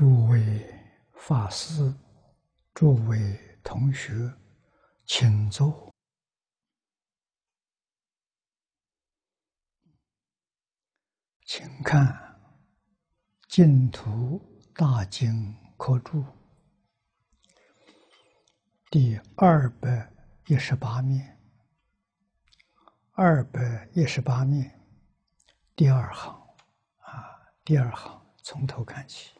诸位法师、诸位同学，请坐。请看《净土大经科注》第218面，218面第二行第二行从头看起。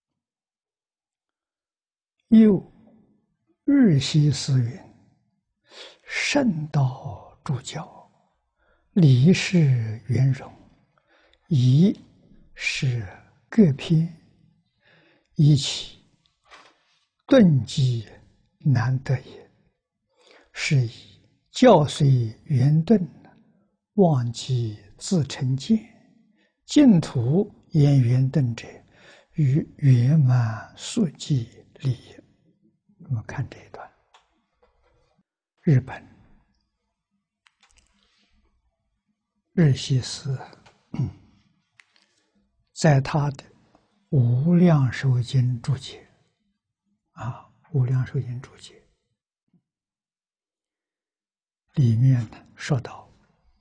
又日西思云：圣道诸教，理事圆融，宜是各篇，一起顿机难得也。是以教虽圆顿，忘记自成见。净土言圆顿者，于圆满速记理也。我们看这一段，日本日西斯在他的《无量寿经注解》《无量寿经注解》里面呢说到，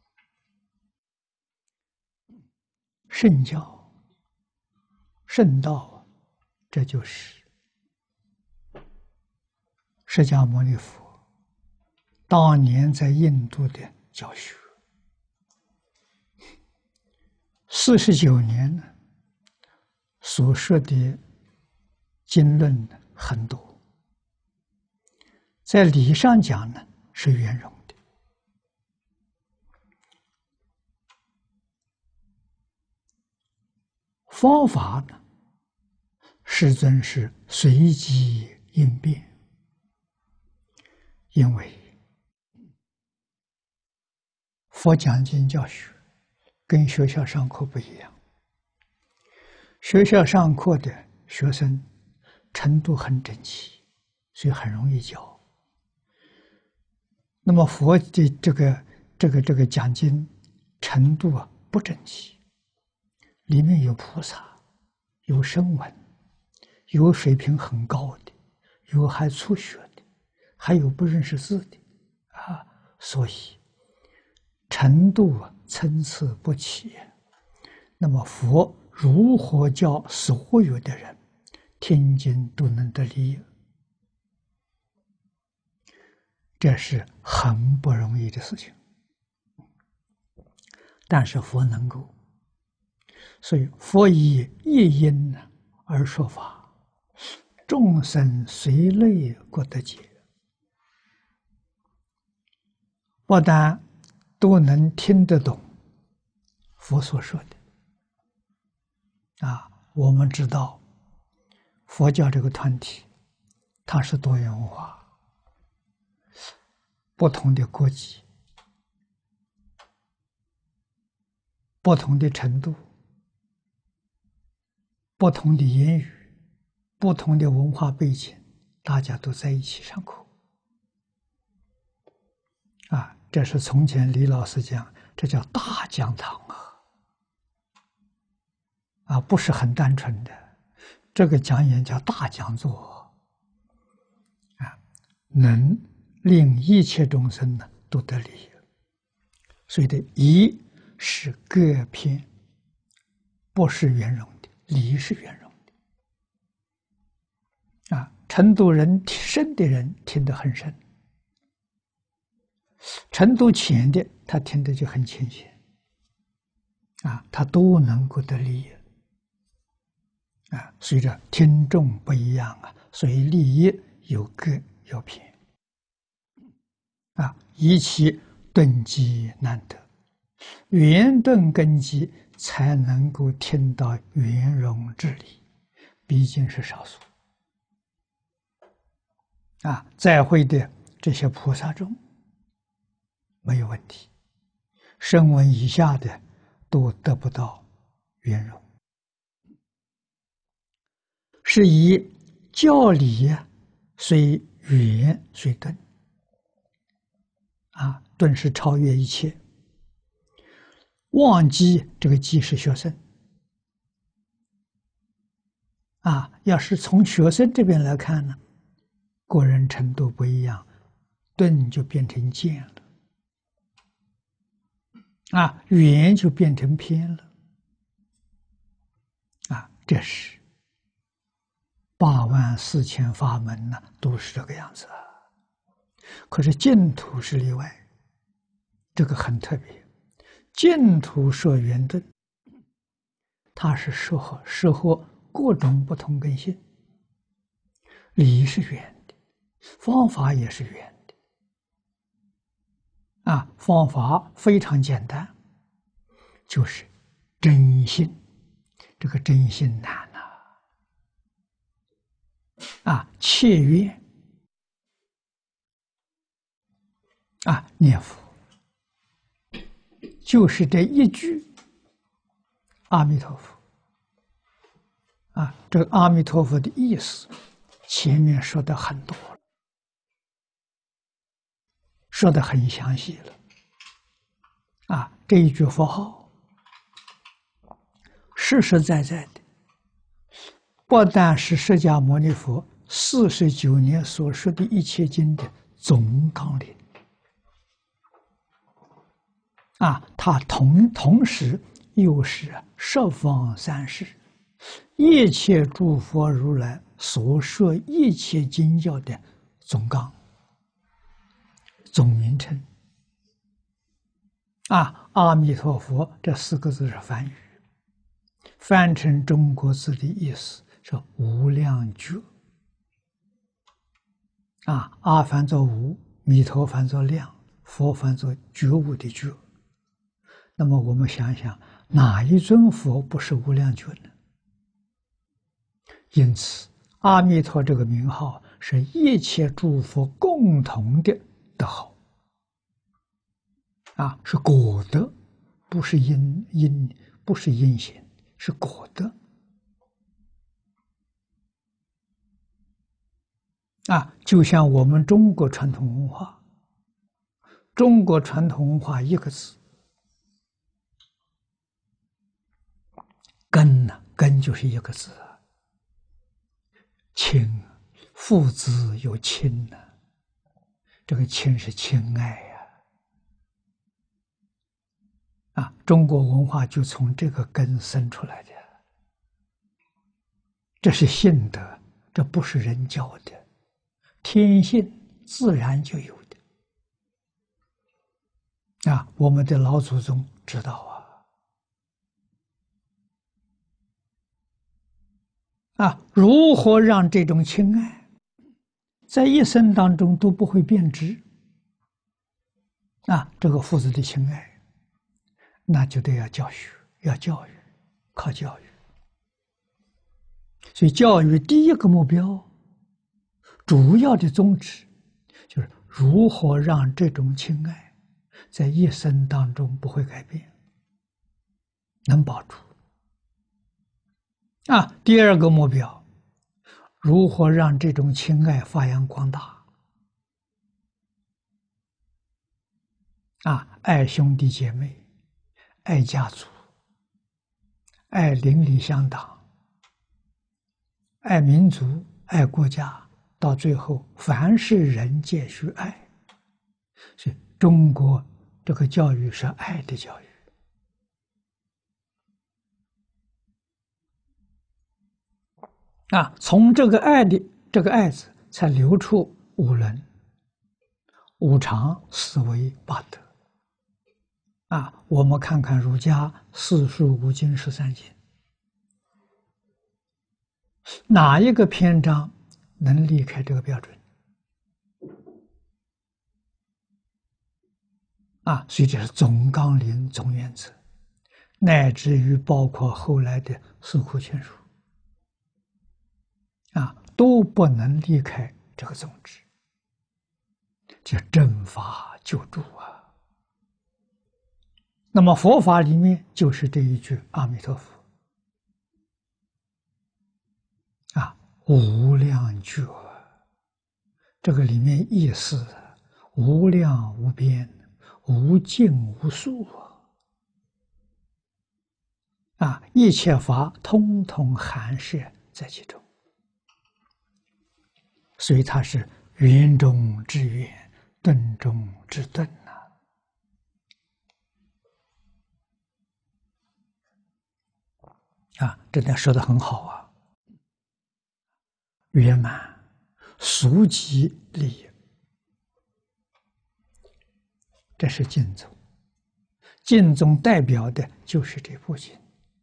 圣教、圣道，这就是释迦牟尼佛当年在印度的教学。49年呢，所说的经论很多，在理上讲呢是圆融的，方法呢，世尊是随机应变。因为佛讲经教学跟学校上课不一样，学校上课的学生程度很整齐，所以很容易教。那么佛的这个讲经程度不整齐，里面有菩萨，有声闻，有水平很高的，有还初学的，还有不认识字的所以程度参差不齐。那么佛如何教所有的人听经都能得利？这是很不容易的事情，但是佛能够，所以佛以一因而说法，众生随类各得解，不但都能听得懂佛所说的我们知道佛教这个团体它是多元文化，不同的国籍，不同的程度，不同的言语，不同的文化背景，大家都在一起上课这是从前李老师讲，这叫大讲堂不是很单纯的，这个讲演叫大讲座能令一切众生都得利益。所以的义是各篇，不是圆融的，理是圆融的程度深的人听得很深，程度浅的他听得就很浅显他都能够得利益随着听众不一样所以利益有各有偏以其顿机难得，圆顿根基才能够听到圆融之理，毕竟是少数在会的这些菩萨中没有问题，声闻以下的都得不到圆融。是以教理虽圆虽顿顿是超越一切，忘记这个即是学生要是从学生这边来看呢，个人程度不一样，钝就变成剑了，圆就变成偏了，这是84000法门呢，都是这个样子。可是净土是例外，这个很特别。净土说圆顿，它是适合各种不同根性，理是圆的，方法也是圆的。方法非常简单，就是真心。这个真心难切愿念佛，就是这一句阿弥陀佛这个阿弥陀佛的意思，前面说的很多了，说的很详细了这一句佛号，实实在在的，不但是释迦牟尼佛49年所说的一切经的总纲领它同时又是十方三世一切诸佛如来所说一切经教的总纲、总名称阿弥陀佛这4个字是梵语，翻成中国字的意思是无量觉阿翻作无，弥陀翻作量，佛翻作觉悟的觉。那么我们想想，哪一尊佛不是无量觉呢？因此阿弥陀这个名号是一切诸佛共同的德号是果德，不是不是因行，是果德就像我们中国传统文化，中国传统文化一个字根根就是一个字亲，父子有亲这个亲是亲爱中国文化就从这个根生出来的，这是性德，这不是人教的，天性自然就有的我们的老祖宗知道如何让这种亲爱在一生当中都不会变质这个父子的亲爱，那就得要教学，要教育，靠教育。所以教育第一个目标，主要的宗旨就是如何让这种亲爱在一生当中不会改变，能保住第二个目标，如何让这种亲爱发扬光大爱兄弟姐妹，爱家族，爱邻里乡党，爱民族，爱国家，到最后凡是人皆须爱。所以中国这个教育是爱的教育从这个爱的这个爱字才流出五伦、五常、四维、八德我们看看儒家四书五经13经，哪一个篇章能离开这个标准所以这是总纲领、总原则，乃至于包括后来的四库全书都不能离开这个宗旨，叫正法救助那么佛法里面就是这一句阿弥陀佛无量觉，这个里面意思无量无边，无尽无数一切法通通含摄在其中所以它是圆中之圆，顿中之顿呐。这点说的很好啊，圆满，俗即利益，这是净宗。净宗代表的就是这部经。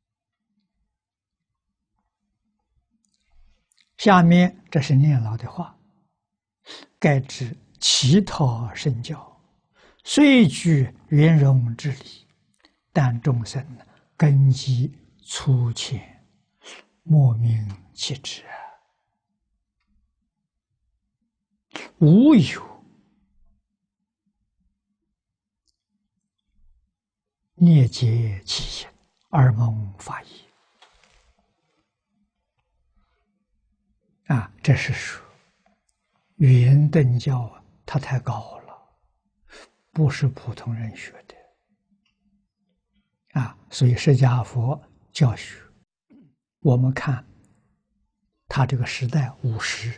下面这是念老的话：盖知其他圣教，虽具圆融之理，但众生根基粗浅，莫名其智，无有孽结其心，而蒙法益。这是说圆顿教它太高了，不是普通人学的所以释迦佛教学，我们看他这个时代五十，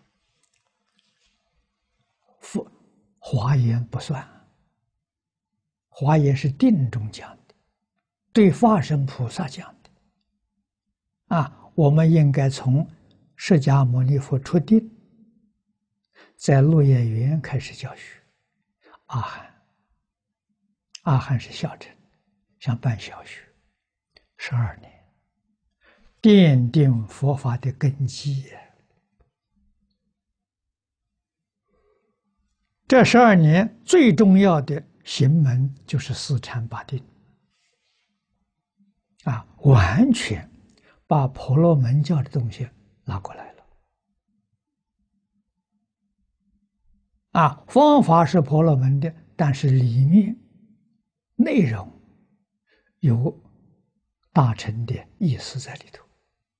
华严不算，华严是定中讲的，对法身菩萨讲的我们应该从释迦牟尼佛出定，在鹿野园开始教学阿含。阿含是小乘，像办小学12年，奠定佛法的根基。这12年最重要的行门就是四禅八定完全把婆罗门教的东西拿过来了方法是婆罗门的，但是里面内容有大乘的意思在里头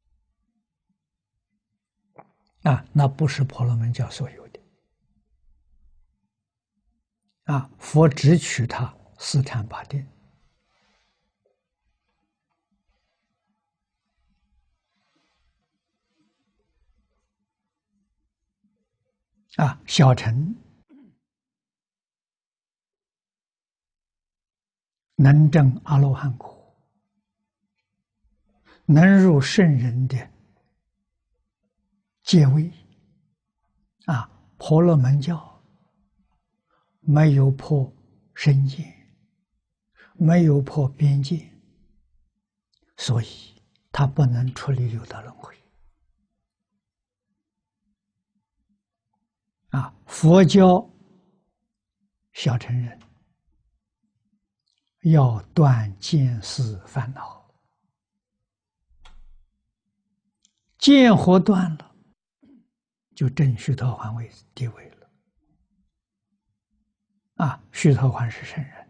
那不是婆罗门教所有的佛只取他四禅八定小乘能证阿罗汉果，能入圣人的阶位婆罗门教没有破身界，没有破边界，所以他不能处理六道轮回佛教小乘人要断见思烦恼，见惑断了，就证须陀洹为地位了须陀洹是圣人，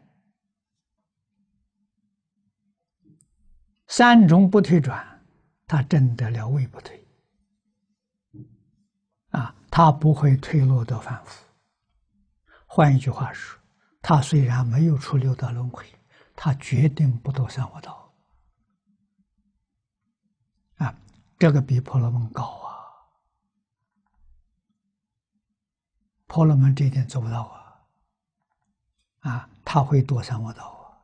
三种不退转，他证得了位不退他不会退落到凡夫。换一句话说，他虽然没有出六道轮回，他决定不堕三恶道这个比婆罗门高婆罗门这一点做不到他会堕三恶道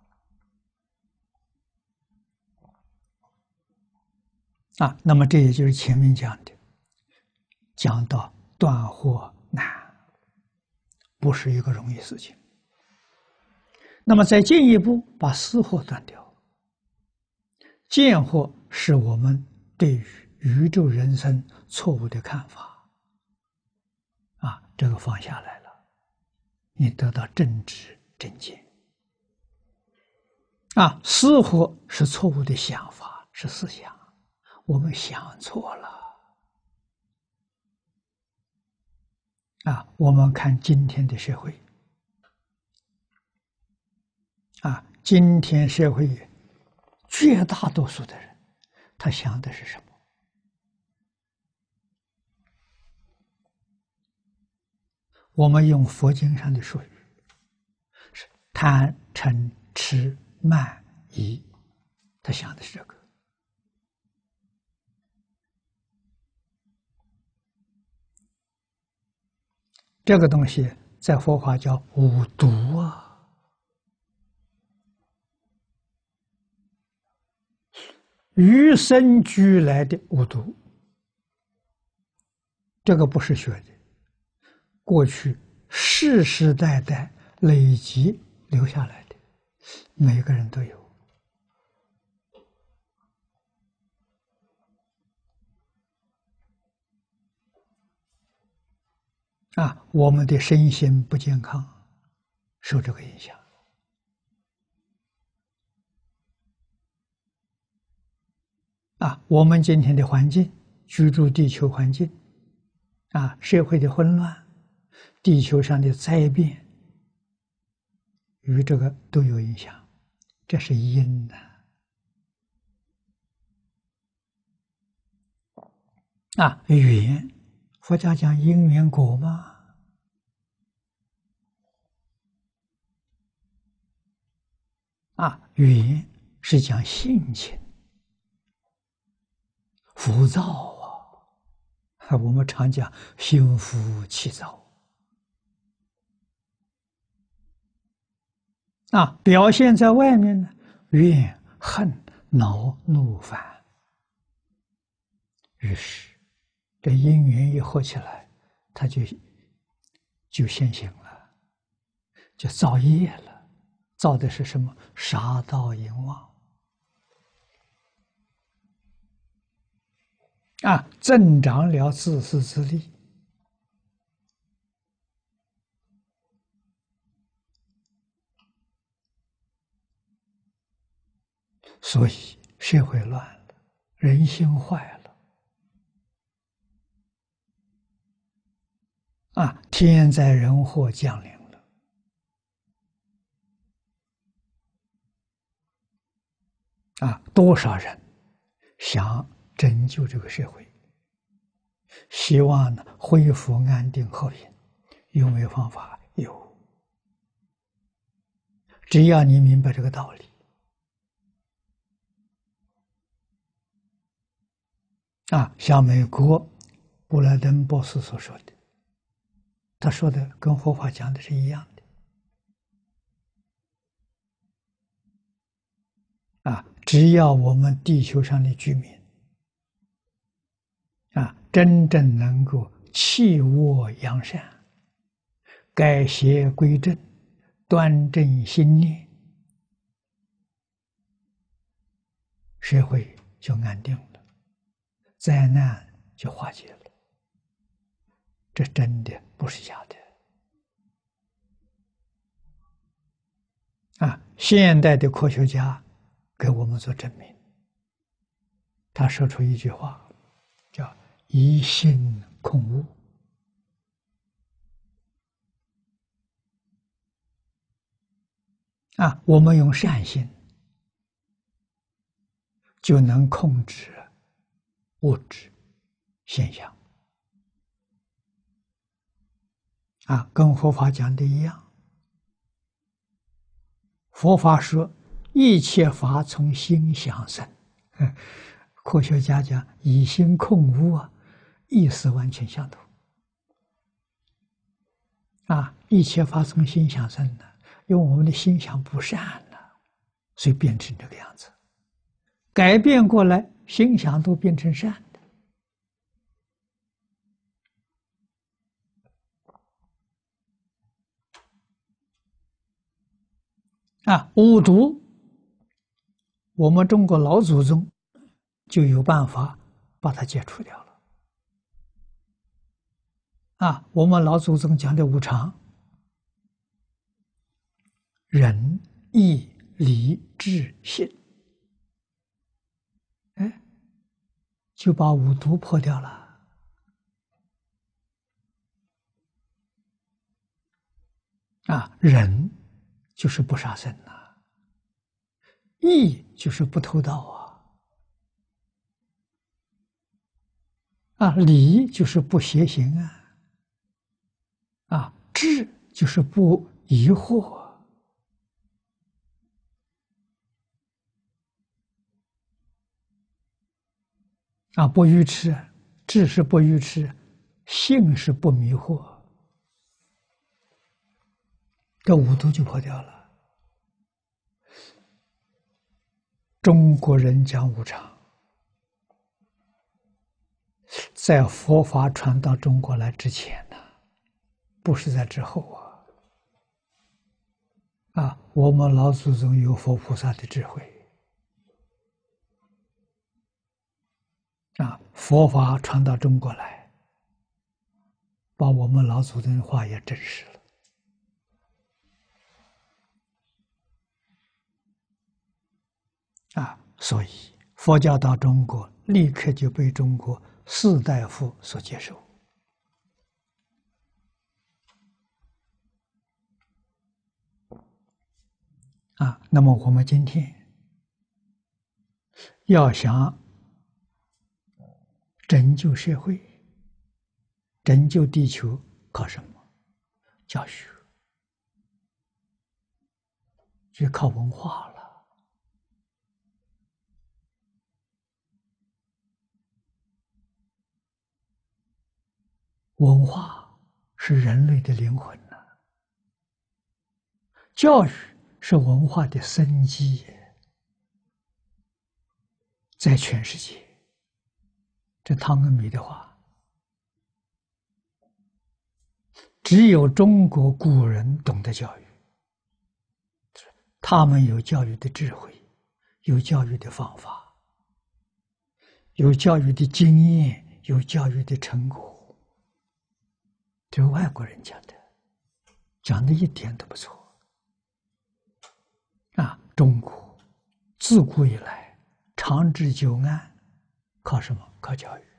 那么这也就是前面讲的，讲到断惑难，不是一个容易事情。那么再进一步把思惑断掉，见惑是我们对于宇宙人生错误的看法这个放下来了，你得到正知正见思惑是错误的想法，是思想，我们想错了我们看今天的社会今天社会绝大多数的人，他想的是什么？我们用佛经上的术语是贪嗔痴慢疑，他想的是这个这个东西在佛法叫五毒啊，与生俱来的五毒，这个不是学的，过去世世代代累积留下来的，每个人都有。我们的身心不健康，受这个影响。我们今天的环境，居住地球环境，社会的混乱，地球上的灾变，与这个都有影响，这是因缘，佛家讲因缘果嘛。缘是讲性情，浮躁我们常讲心浮气躁表现在外面呢，怨恨恼怒烦，于是这因缘一合起来，它就现行了，就造业了。造的是什么？杀盗淫妄增长了自私自利。所以社会乱了，人心坏了天灾人祸降临了多少人想拯救这个社会，希望呢恢复安定和平，有没有方法？有，只要你明白这个道理像美国布莱登博士所说的，他说的跟佛法讲的是一样的只要我们地球上的居民真正能够弃恶扬善，改邪归正，端正心念，社会就安定了，灾难就化解了。这真的不是假的现代的科学家给我们做证明，他说出一句话，叫疑心空悟我们用善心就能控制物质现象跟佛法讲的一样。佛法说一切法从心想生，科学家讲以心控物意思完全相同一切法从心想生的，因为我们的心想不善所以变成这个样子，改变过来，心想都变成善的五毒，我们中国老祖宗就有办法把它解除掉了我们老祖宗讲的五常，仁义礼智信，就把五毒破掉了仁就是不杀生义就是不偷盗礼就是不邪行智就是不疑惑不愚痴，智是不愚痴，信是不迷惑这五毒就破掉了。中国人讲无常，在佛法传到中国来之前呢，不是在之后啊！我们老祖宗有佛菩萨的智慧啊，佛法传到中国来，把我们老祖宗的话也证实了啊！所以佛教到中国，立刻就被中国士大夫所接受啊。那么我们今天要想拯救社会、拯救地球，靠什么？教育，就靠文化了。文化是人类的灵魂呐，教育是文化的生机，在全世界。这汤恩美的话，只有中国古人懂得教育，他们有教育的智慧，有教育的方法，有教育的经验，有教育的成果。这是外国人讲的，讲的一点都不错啊！中国自古以来长治久安，靠什么？靠教育。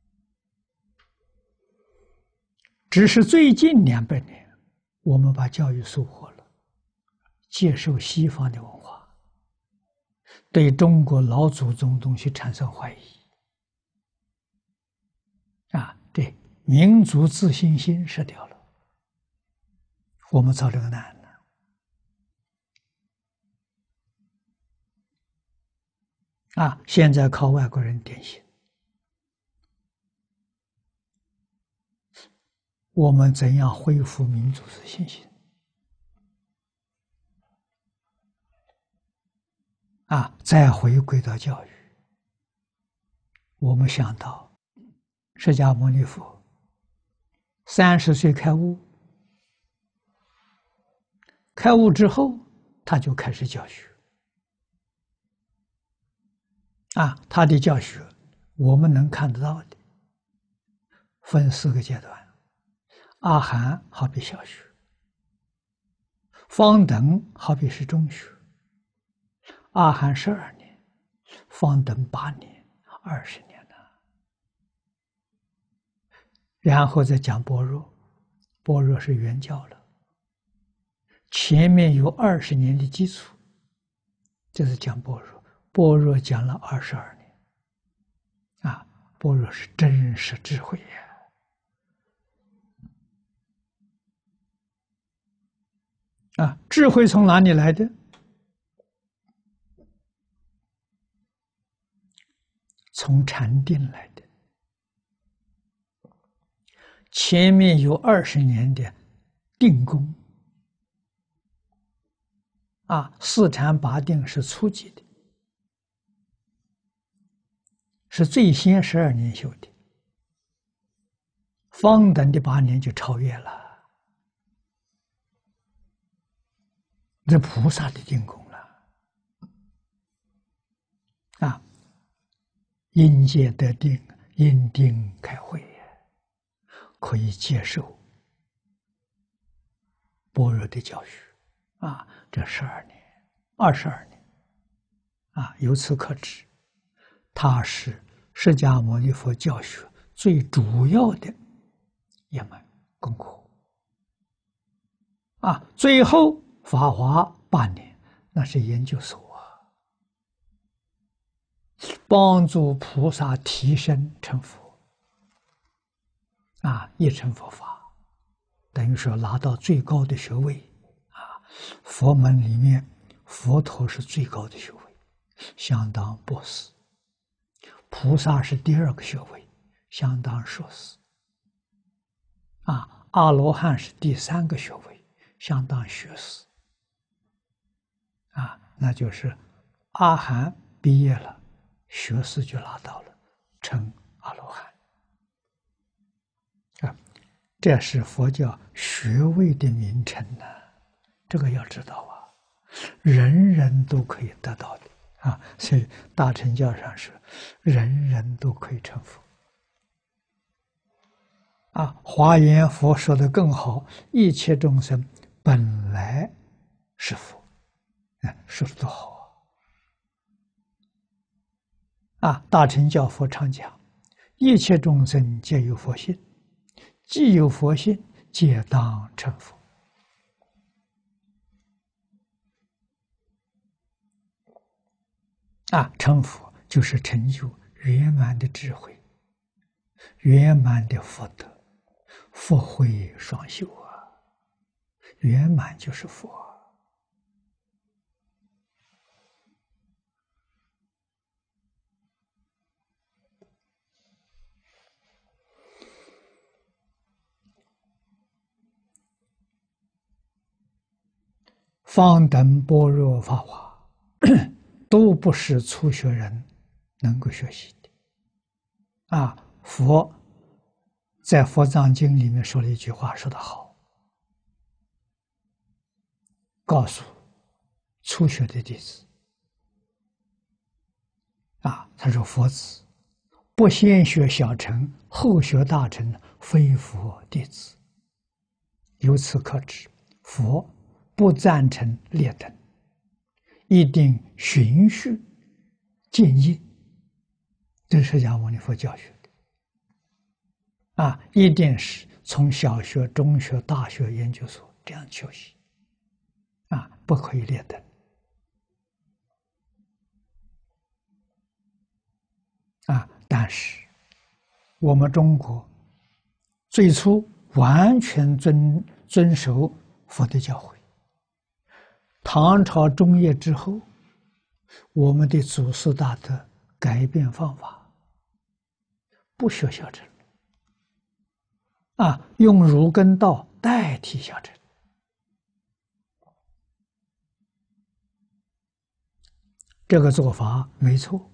只是最近200年，我们把教育疏忽了，接受西方的文化，对中国老祖宗东西产生怀疑啊！对民族自信心失掉了，我们遭这个难了啊！现在靠外国人点心，我们怎样恢复民族自信心啊？再回归到教育，我们想到释迦牟尼佛30岁开悟，开悟之后他就开始教学啊，他的教学我们能看得到的分4个阶段。阿含好比小学，方等好比是中学，阿含12年，方等8年，20年了。然后再讲般若，般若是圆教了，前面有20年的基础，这是讲般若，般若讲了22年啊，般若是真实智慧呀。啊，智慧从哪里来的？从禅定来的。前面有20年的定功，啊，四禅八定是初级的，是最先12年修的，方等的8年就超越了。这菩萨的定功了啊！因戒得定，因定开慧，可以接受般若的教学啊！这12年、22年啊，由此可知，它是释迦牟尼佛教学最主要的一门功课啊！最后法华8年，那是研究所啊，帮助菩萨提升成佛啊，一成佛法，等于说拿到最高的学位啊。佛门里面，佛陀是最高的学位，相当博士；菩萨是第2个学位，相当硕士。啊，阿罗汉是第3个学位， 相当学士那就是阿含毕业了，学士就拿到了，成阿罗汉这是佛教学位的名称呢，这个要知道人人都可以得到的所以大乘教上是人人都可以成佛华严佛说的更好，一切众生本来是佛，说的多好大乘教佛常讲，一切众生皆有佛性，既有佛性，皆当成佛成佛就是成就圆满的智慧，圆满的福德，福慧双修圆满就是佛方等般若法华都不是初学人能够学习的佛在《佛藏经》里面说了一句话，说得好，告诉初学的弟子他说佛子不先学小乘，后学大乘，非佛弟子。由此可知，佛不赞成劣等，一定循序渐进，这是释迦牟尼佛教学的一定是从小学、中学、大学、研究所这样学习不可以劣等但是我们中国最初完全遵守佛的教诲，唐朝中叶之后，我们的祖师大德改变方法，不学小乘用儒根道代替小乘，这个做法没错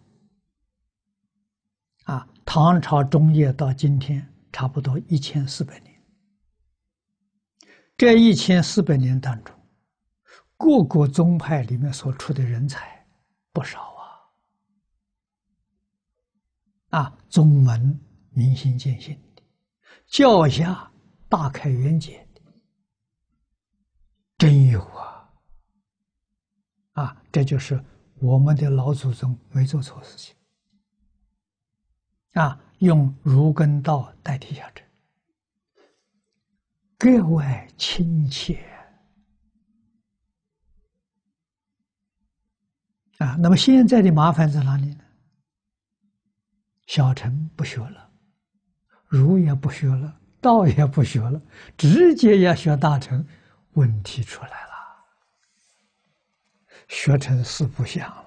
唐朝中叶到今天差不多1400年，这1400年当中，各个宗派里面所出的人才不少宗门明心见性的，教下大开眼界的，真有这就是我们的老祖宗没做错事情用儒根道代替小乘，格外亲切那么现在的麻烦在哪里呢？小乘不学了，儒也不学了，道也不学了，直接要学大乘，问题出来了，学成四不像了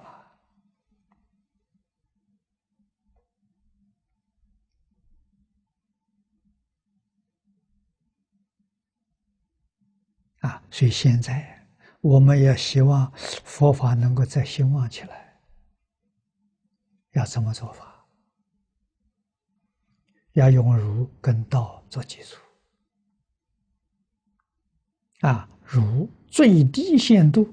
所以现在我们也希望佛法能够再兴旺起来，要怎么做法？要用儒跟道做基础儒最低限度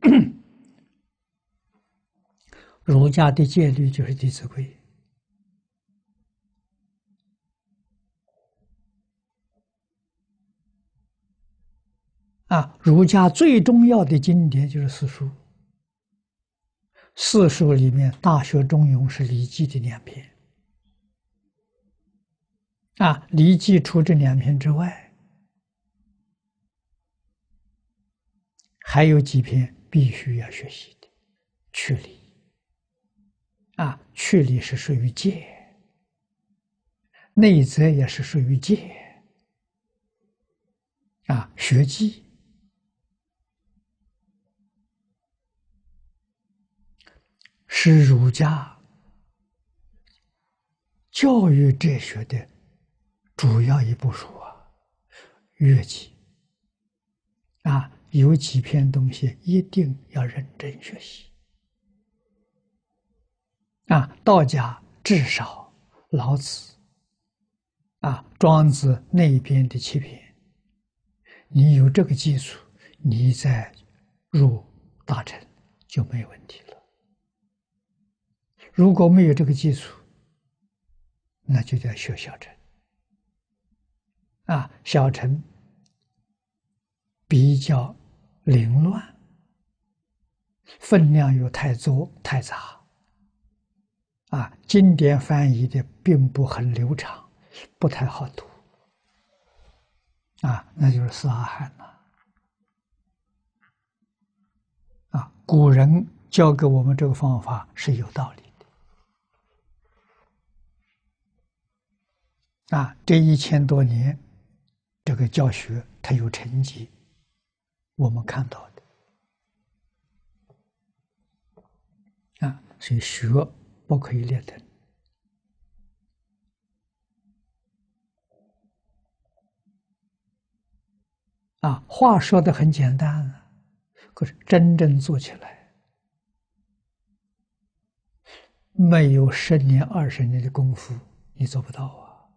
儒家的戒律就是《弟子规》儒家最重要的经典就是四书，四书里面《大学》《中庸》是《礼记》的2篇《礼记》除这2篇之外，还有几篇必须要学习的，去礼去礼是属于戒，内则也是属于戒学记是儒家教育哲学的主要一部书乐记有几篇东西一定要认真学习。道家至少老子庄子那边的7篇，你有这个基础，你再入大乘就没有问题了。如果没有这个基础，那就叫学小乘。小乘比较凌乱，分量又太多太杂，经典翻译的并不很流畅，不太好读，那就是死阿含了。古人教给我们这个方法是有道理的。这1000多年，这个教学它有成绩，我们看到的。所以学不可以劣等。话说的很简单可是真正做起来，没有10年、20年的功夫，你做不到啊。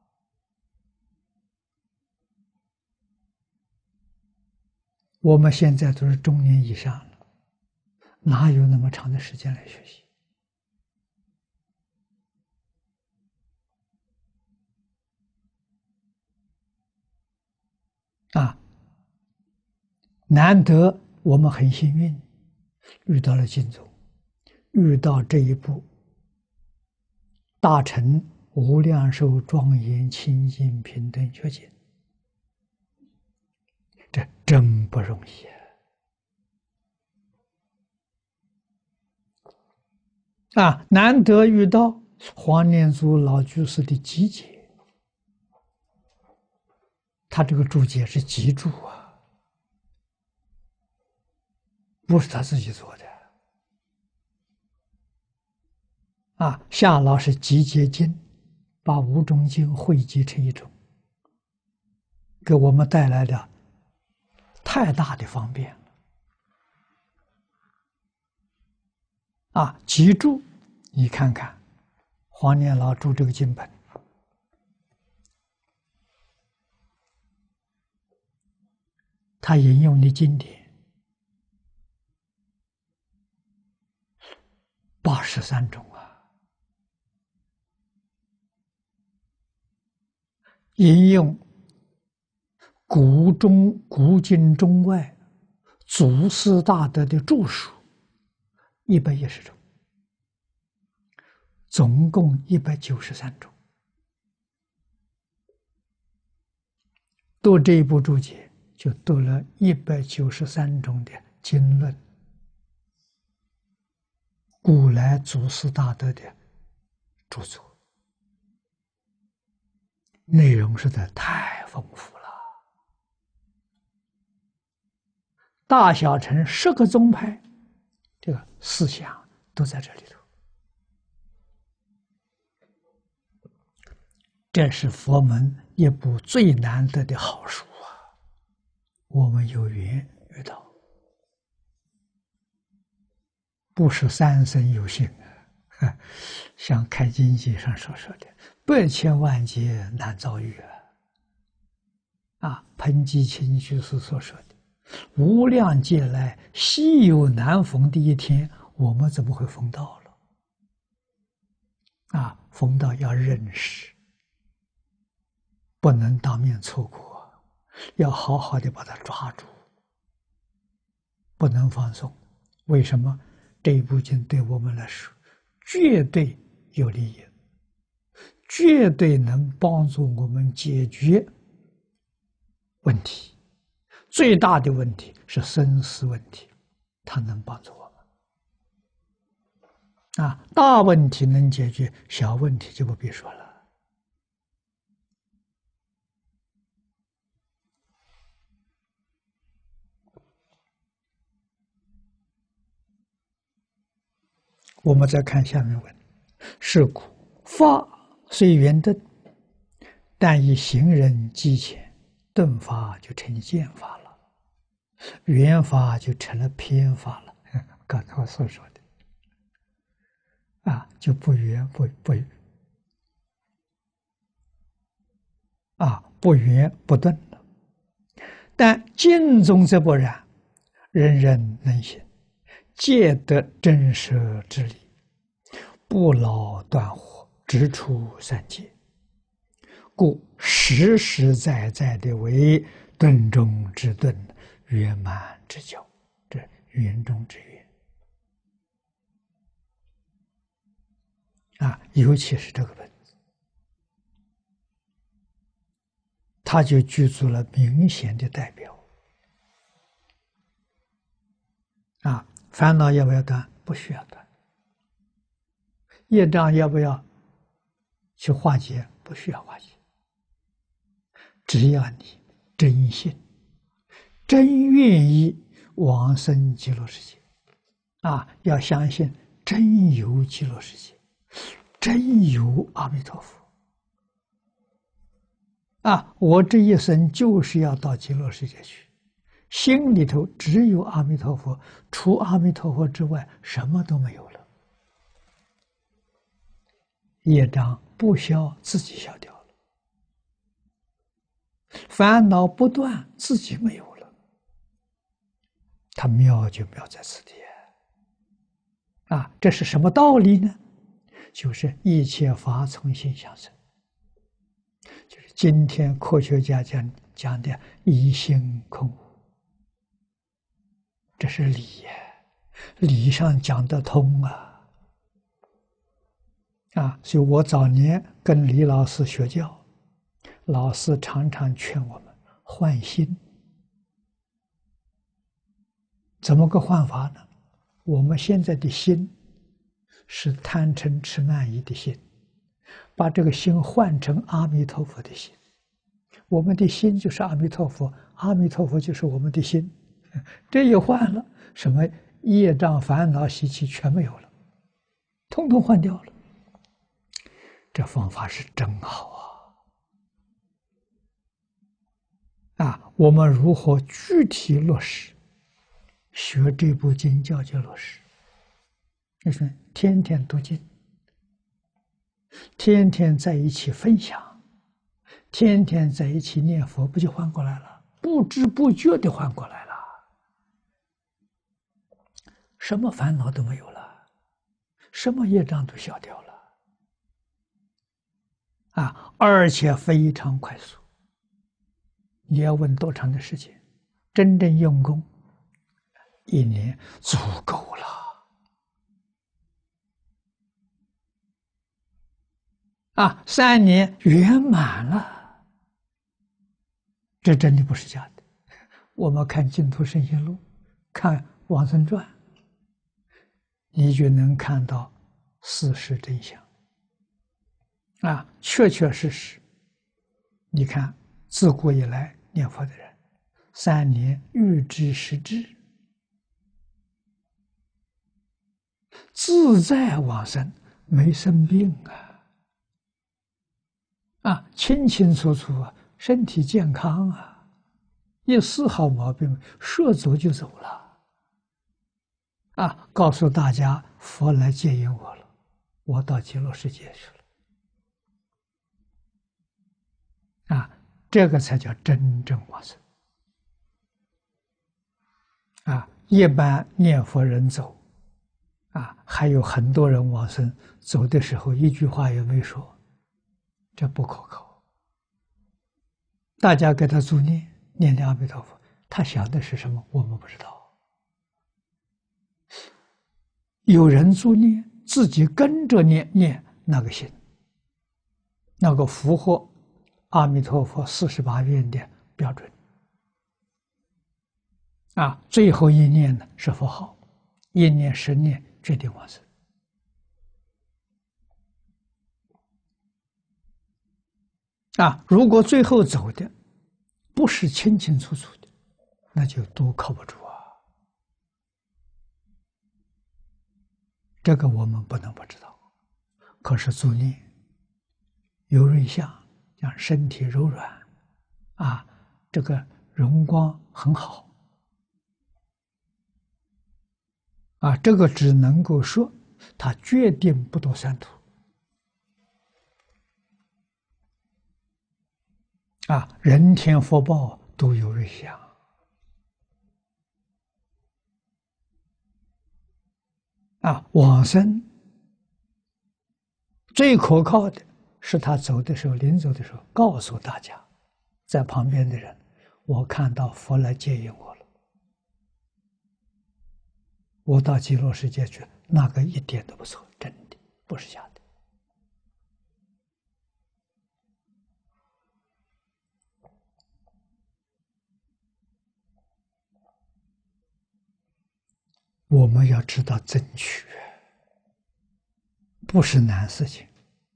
我们现在都是中年以上了，哪有那么长的时间来学习？难得我们很幸运遇到了净宗，遇到这一部大乘无量寿庄严清净平等觉经，这真不容易难得遇到黄念祖老居士的集解，他这个注解是集注不是他自己做的。夏老是集结经，把5种经汇集成一种，给我们带来了太大的方便了。集注，你看看黄念老注这个经本，他引用的经典83种引用古今中外祖师大德的著述110种，总共193种。读这一部注解，就读了193种的经论，古来祖师大德的著作，内容实在太丰富了。大小乘10个宗派，这个思想都在这里头。这是佛门一部最难得的好书我们有缘遇到，不是三生有幸像开经记上所说的，8千万劫难遭遇彭基清居士所说的，无量劫来稀有难逢的一天，我们怎么会逢到了？逢到要认识，不能当面错过，要好好的把它抓住，不能放松。为什么？这一部经对我们来说绝对有利益，绝对能帮助我们解决问题。最大的问题是生死问题，它能帮助我们。大问题能解决，小问题就不必说了。我们再看下面文：是故法虽圆顿，但以行人机前，顿法就成见法了。 缘法就成了偏法了。刚才我所说的就不缘不缘不顿了。但净宗则不然，人人能行，皆得真实之理，不劳断惑，直出三界。故实实在在的为顿中之顿，圆满之教，这圆中之圆尤其是这个本子，它就具足了明显的代表。烦恼要不要断？不需要断。业障要不要去化解？不需要化解。只要你真信，真愿意往生极乐世界，要相信真有极乐世界，真有阿弥陀佛。我这一生就是要到极乐世界去，心里头只有阿弥陀佛，除阿弥陀佛之外，什么都没有了。业障不消，自己消掉了；烦恼不断，自己没有了。它妙就妙在此地这是什么道理呢？就是一切法从心想生，就是今天科学家讲的一心空无，这是理理上讲得通所以我早年跟李老师学教，老师常常劝我们换心。怎么个换法呢？我们现在的心是贪嗔痴慢疑的心，把这个心换成阿弥陀佛的心，我们的心就是阿弥陀佛，阿弥陀佛就是我们的心。这一换了，什么业障烦恼习气全没有了，统统换掉了。这方法是真好我们如何具体落实？学这部经教就落实。你说天天读经，天天在一起分享，天天在一起念佛，不就换过来了？不知不觉的换过来了，什么烦恼都没有了，什么业障都消掉了而且非常快速。你要问多长的时间？真正用功1年足够了3年圆满了。这真的不是假的。我们看《净土圣贤录》，看《往生传》，你就能看到事实真相确确实实。你看自古以来念佛的人，3年欲知时至，自在往生，没生病清清楚楚身体健康一丝毫毛病，说走就走了告诉大家佛来接引我了，我到极乐世界去了这个才叫真正往生一般念佛人走还有很多人往生，走的时候一句话也没说，这不可靠。大家给他助念的阿弥陀佛，他想的是什么我们不知道。有人助念，自己跟着念那个心，那个符合阿弥陀佛48愿的标准最后一念呢是佛号，1念10念决定往生如果最后走的不是清清楚楚的，那就都靠不住这个我们不能不知道。可是助念有瑞相，讲身体柔软这个容光很好这个只能够说他决定不堕三途。人天福报都有瑞相。往生最可靠的是他走的时候，临走的时候告诉大家，在旁边的人，我看到佛来接引我了，我到极乐世界去，那个一点都不错，真的不是假的。我们要知道争取，不是难事情。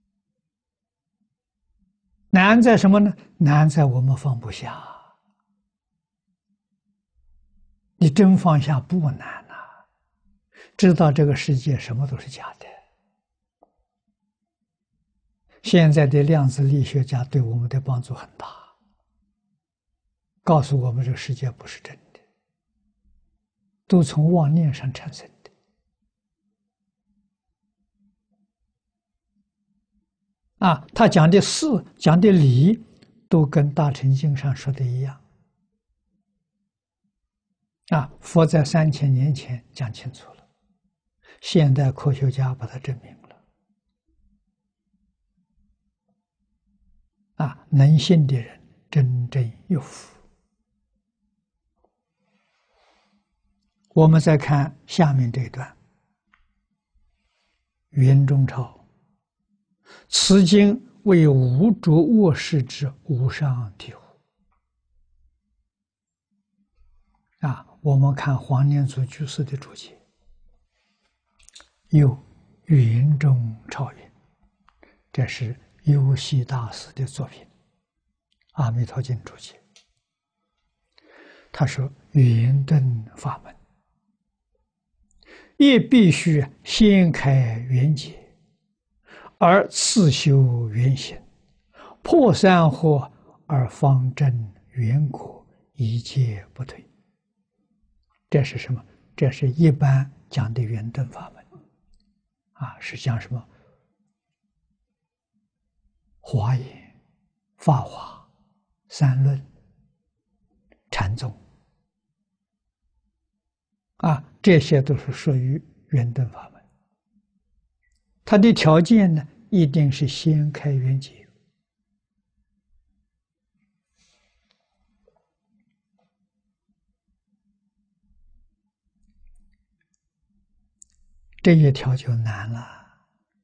难在什么呢？难在我们放不下。你真放下不难啊，知道这个世界什么都是假的。现在的量子力学家对我们的帮助很大，告诉我们这个世界不是真的，都从妄念上产生的。他讲的事、讲的理，都跟《大乘经》上说的一样。佛在3000年前讲清楚了，现代科学家把它证明了。能信的人真正有福。我们再看下面这一段，袁中超。此经为无着卧室之无上体悟。我们看黄念祖居士的注解，有云中超云，这是幽西大师的作品，《阿弥陀经》注解。他说：圆顿法门，亦必须先开圆解，而次修圆行，破三惑而方证圆果，一切不退。这是什么？这是一般讲的圆顿法门。是讲什么？华严、法华、三论、禅宗。这些都是属于圆顿法门。它的条件呢，一定是先开圆解。这一条就难了，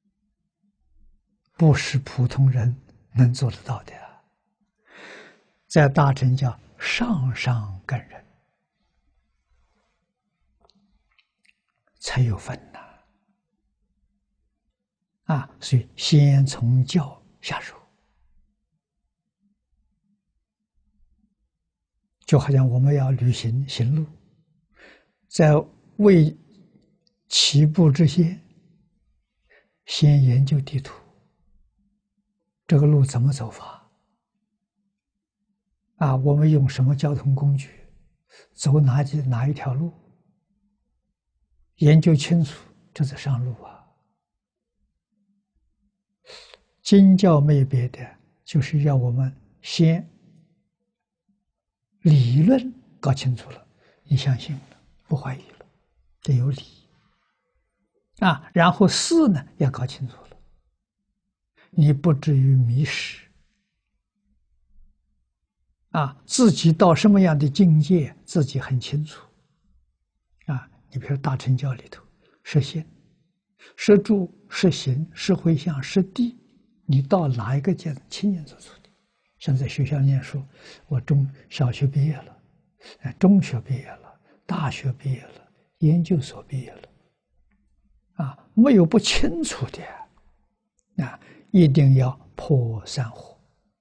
不是普通人能做得到的。在大乘叫上上根人才有分呐。所以先从教下手，就好像我们要旅行行路，在未起步之前，先研究地图，这个路怎么走法？我们用什么交通工具，走哪一条路，研究清楚，这才上路啊。经教没别的，就是要我们先理论搞清楚了，你相信了，不怀疑了，得有理。然后事呢要搞清楚了，你不至于迷失。自己到什么样的境界，自己很清楚。你比如大乘教里头，识心、识住、识行、识回向、识地，你到哪一个阶段清清楚楚的。像在学校念书，我小学毕业了，中学毕业了，大学毕业了，研究所毕业了。没有不清楚的。一定要破三惑。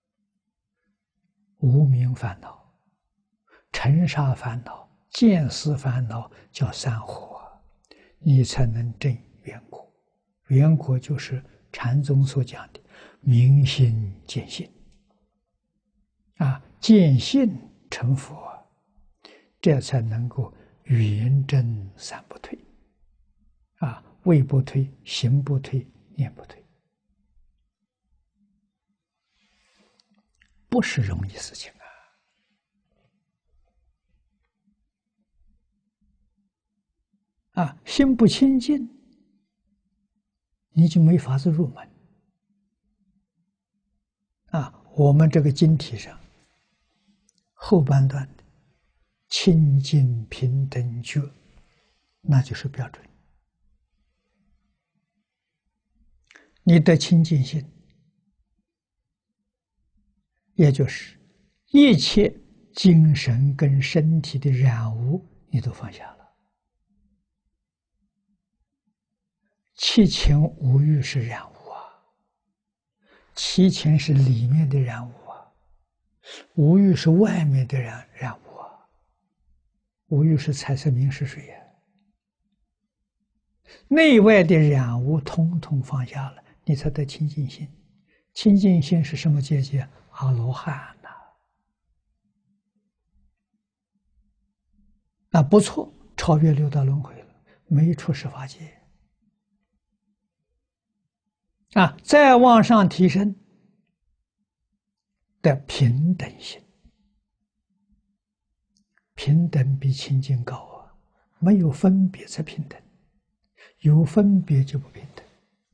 无明烦恼、尘沙烦恼、见思烦恼叫三惑，你才能证圆果。圆果就是禅宗所讲的明心见性。见性成佛，这才能够圆证三不退。 位不退，行不退，念不退，不是容易事情啊！心不清净，你就没法子入门啊！我们这个经题上后半段的清净平等觉，那就是标准。你的清净心，也就是一切精神跟身体的染污，你都放下了。七情五欲是染污啊，七情是里面的染污啊，五欲是外面的染污啊。五欲是彩色名是水呀，内外的染污统统放下了，你才得清净心。清净心是什么境界？阿罗汉呐！那不错，超越六道轮回了，没出十法界。啊，再往上提升的平等心，平等比清净高啊！没有分别才平等，有分别就不平等。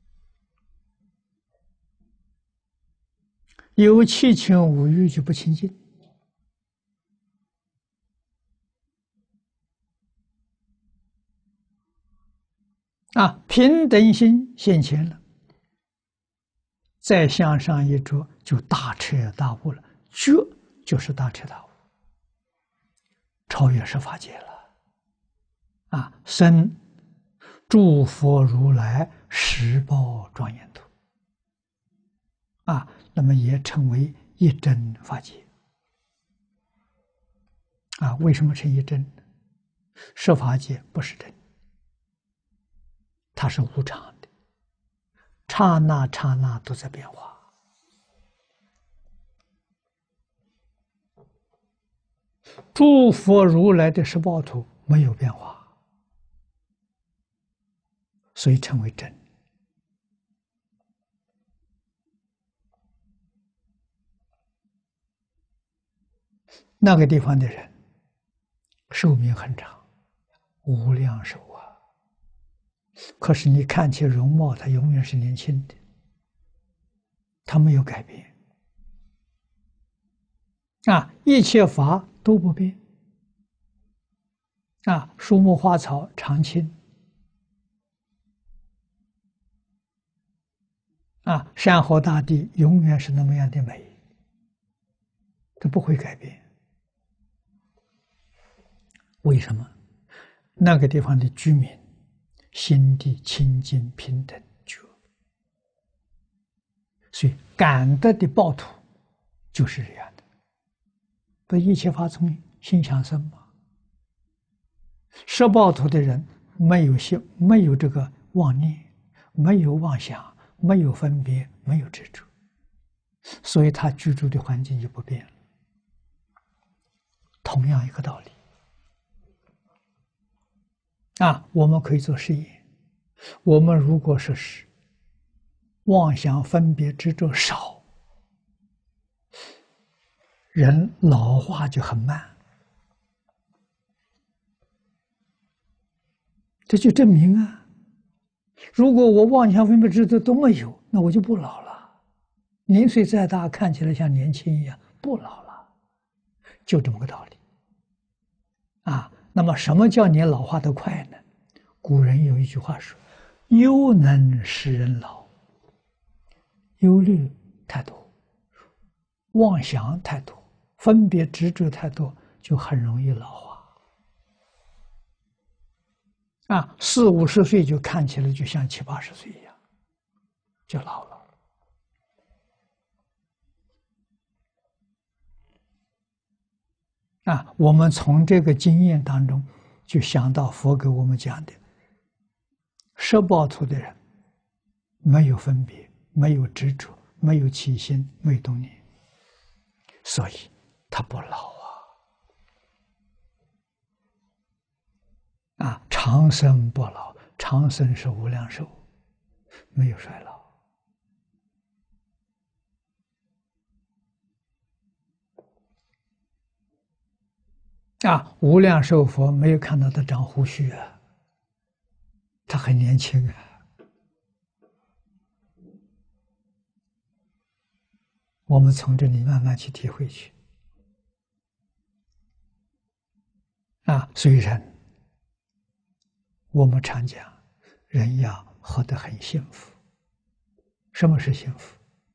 有七情五欲就不清净啊！平等心现前了。再向上一着，就大彻大悟了。觉就是大彻大悟，超越十法界了。啊，生诸佛如来十报庄严土。啊，那么也称为一真法界。啊，为什么称一真？十法界不是真，它是无常的。刹那刹那都在变化，诸佛如来的十报土没有变化，所以称为真。那个地方的人寿命很长，无量寿啊。可是你看其容貌，他永远是年轻的，他没有改变啊，一切法都不变啊，树木花草常青啊，山河大地永远是那么样的美，它不会改变。为什么？那个地方的居民心地清净平等觉，所以感得的报土就是这样的。不，一切法从心想生吗？十报土的人没有心，没有这个妄念，没有妄想，没有分别，没有执着，所以他居住的环境就不变了。同样一个道理啊，我们可以做实验。我们如果说是妄想分别执着少，人老化就很慢。这就证明啊，如果我妄想分别执着都没有，那我就不老了。年岁再大，看起来像年轻一样，不老了，就这么个道理啊。那么什么叫你老化得快呢？古人有一句话说：“忧能使人老。”忧虑太多，妄想太多，分别执着太多，就很容易老化。啊，40、50岁就看起来就像70、80岁一样，就老了。啊，我们从这个经验当中，就想到佛给我们讲的，十报土的人没有分别，没有执着，没有起心，没有动念，所以他不老啊！长生不老， 长生是无量寿，没有衰老。无量寿佛没有看到他长胡须啊，他很年轻啊。我们从这里慢慢去体会去。虽然我们常讲人要活得很幸福。什么是幸福？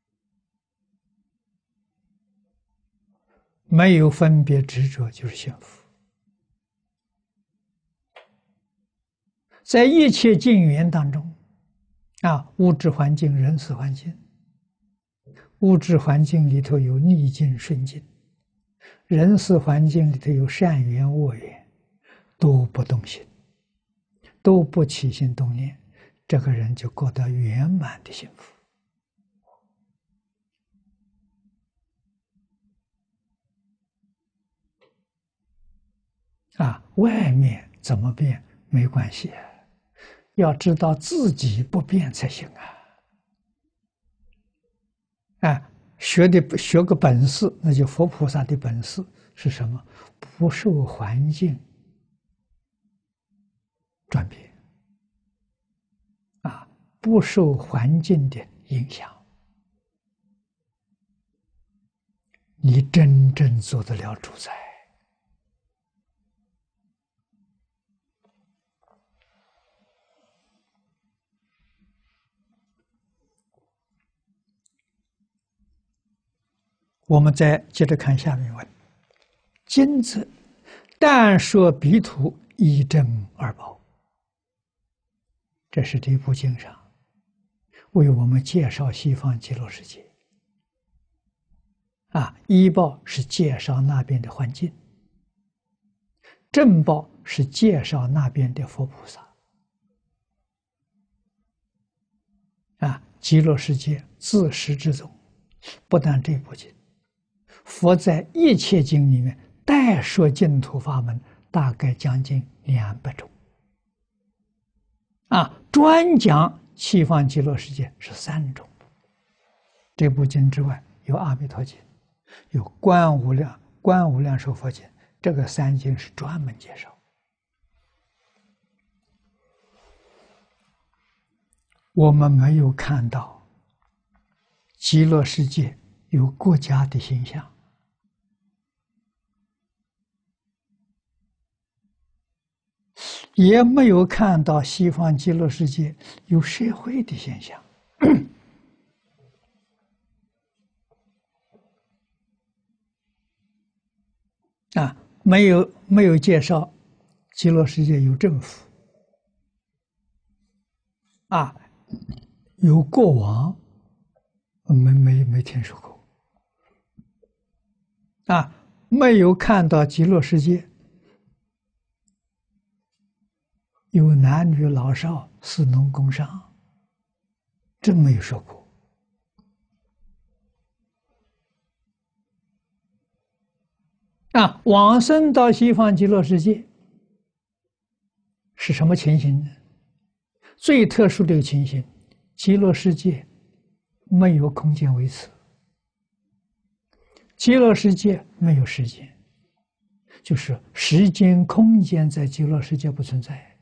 没有分别执着就是幸福。在一切境缘当中，物质环境、人事环境，物质环境里头有逆境顺境，人事环境里头有善缘恶缘，都不动心，都不起心动念，这个人就过得圆满的幸福。外面怎么变没关系，要知道自己不变才行学个本事，那就佛菩萨的本事是什么？不受环境转变，不受环境的影响，你真正做得了主宰。我们再接着看下面文：今则但说彼土一真二宝。这是这部经上为我们介绍西方极乐世界。一报是介绍那边的环境，正报是介绍那边的佛菩萨。极乐世界自始至终，不但这部经，佛在一切经里面代说净土法门大概将近200种，专讲西方极乐世界是3种。这部经之外有阿弥陀经，有观无量寿佛经，这个3经是专门介绍。我们没有看到极乐世界有国家的形象，也没有看到西方极乐世界有社会的现象。没有介绍极乐世界有政府，有国王，没听说过。没有看到极乐世界有男女老少、士农工商，真没有说过。往生到西方极乐世界是什么情形呢？最特殊的一个情形，极乐世界没有空间维持，极乐世界没有时间，就是时间、空间在极乐世界不存在。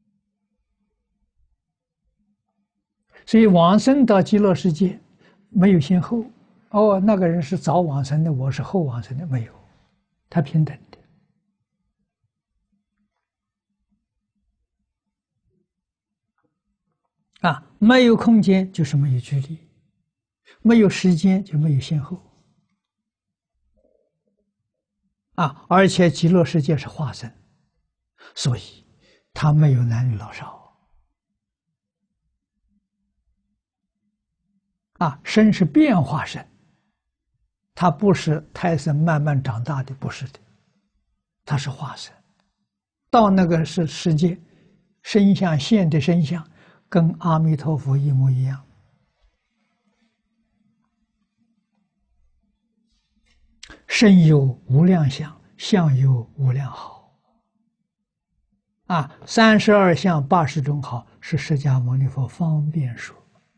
所以往生到极乐世界没有先后。那个人是早往生的，我是后往生的，没有，他平等的。没有空间就是没有距离，没有时间就没有先后。而且极乐世界是化身，所以他没有男女老少。身是变化身，他不是胎生慢慢长大的，不是的，他是化身。到那个世界，身相现的身相跟阿弥陀佛一模一样。身有无量相，相有无量好。32相80种好是释迦牟尼佛方便说。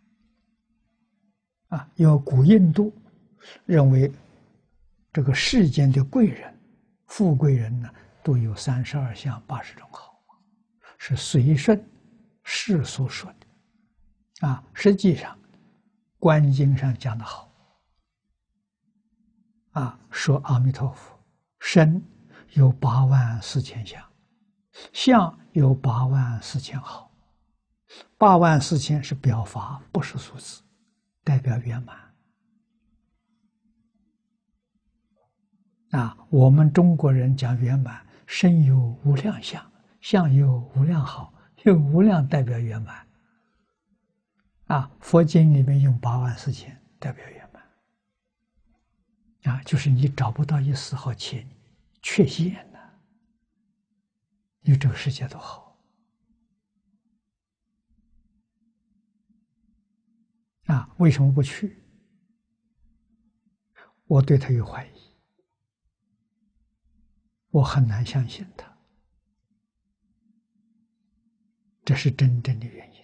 因为古印度认为这个世间的贵人、富贵人呢，都有32相80种好，是随顺世所说的。实际上，观经上讲的好。说阿弥陀佛身有84000相，相有84000好，84000是表法，不是数字，代表圆满。我们中国人讲圆满，身有无量相，相有无量好，有无量代表圆满。佛经里面用84000代表圆满。就是你找不到一丝毫缺陷的，因为这个世界都好。为什么不去？我对他有怀疑，我很难相信他，这是真正的原因。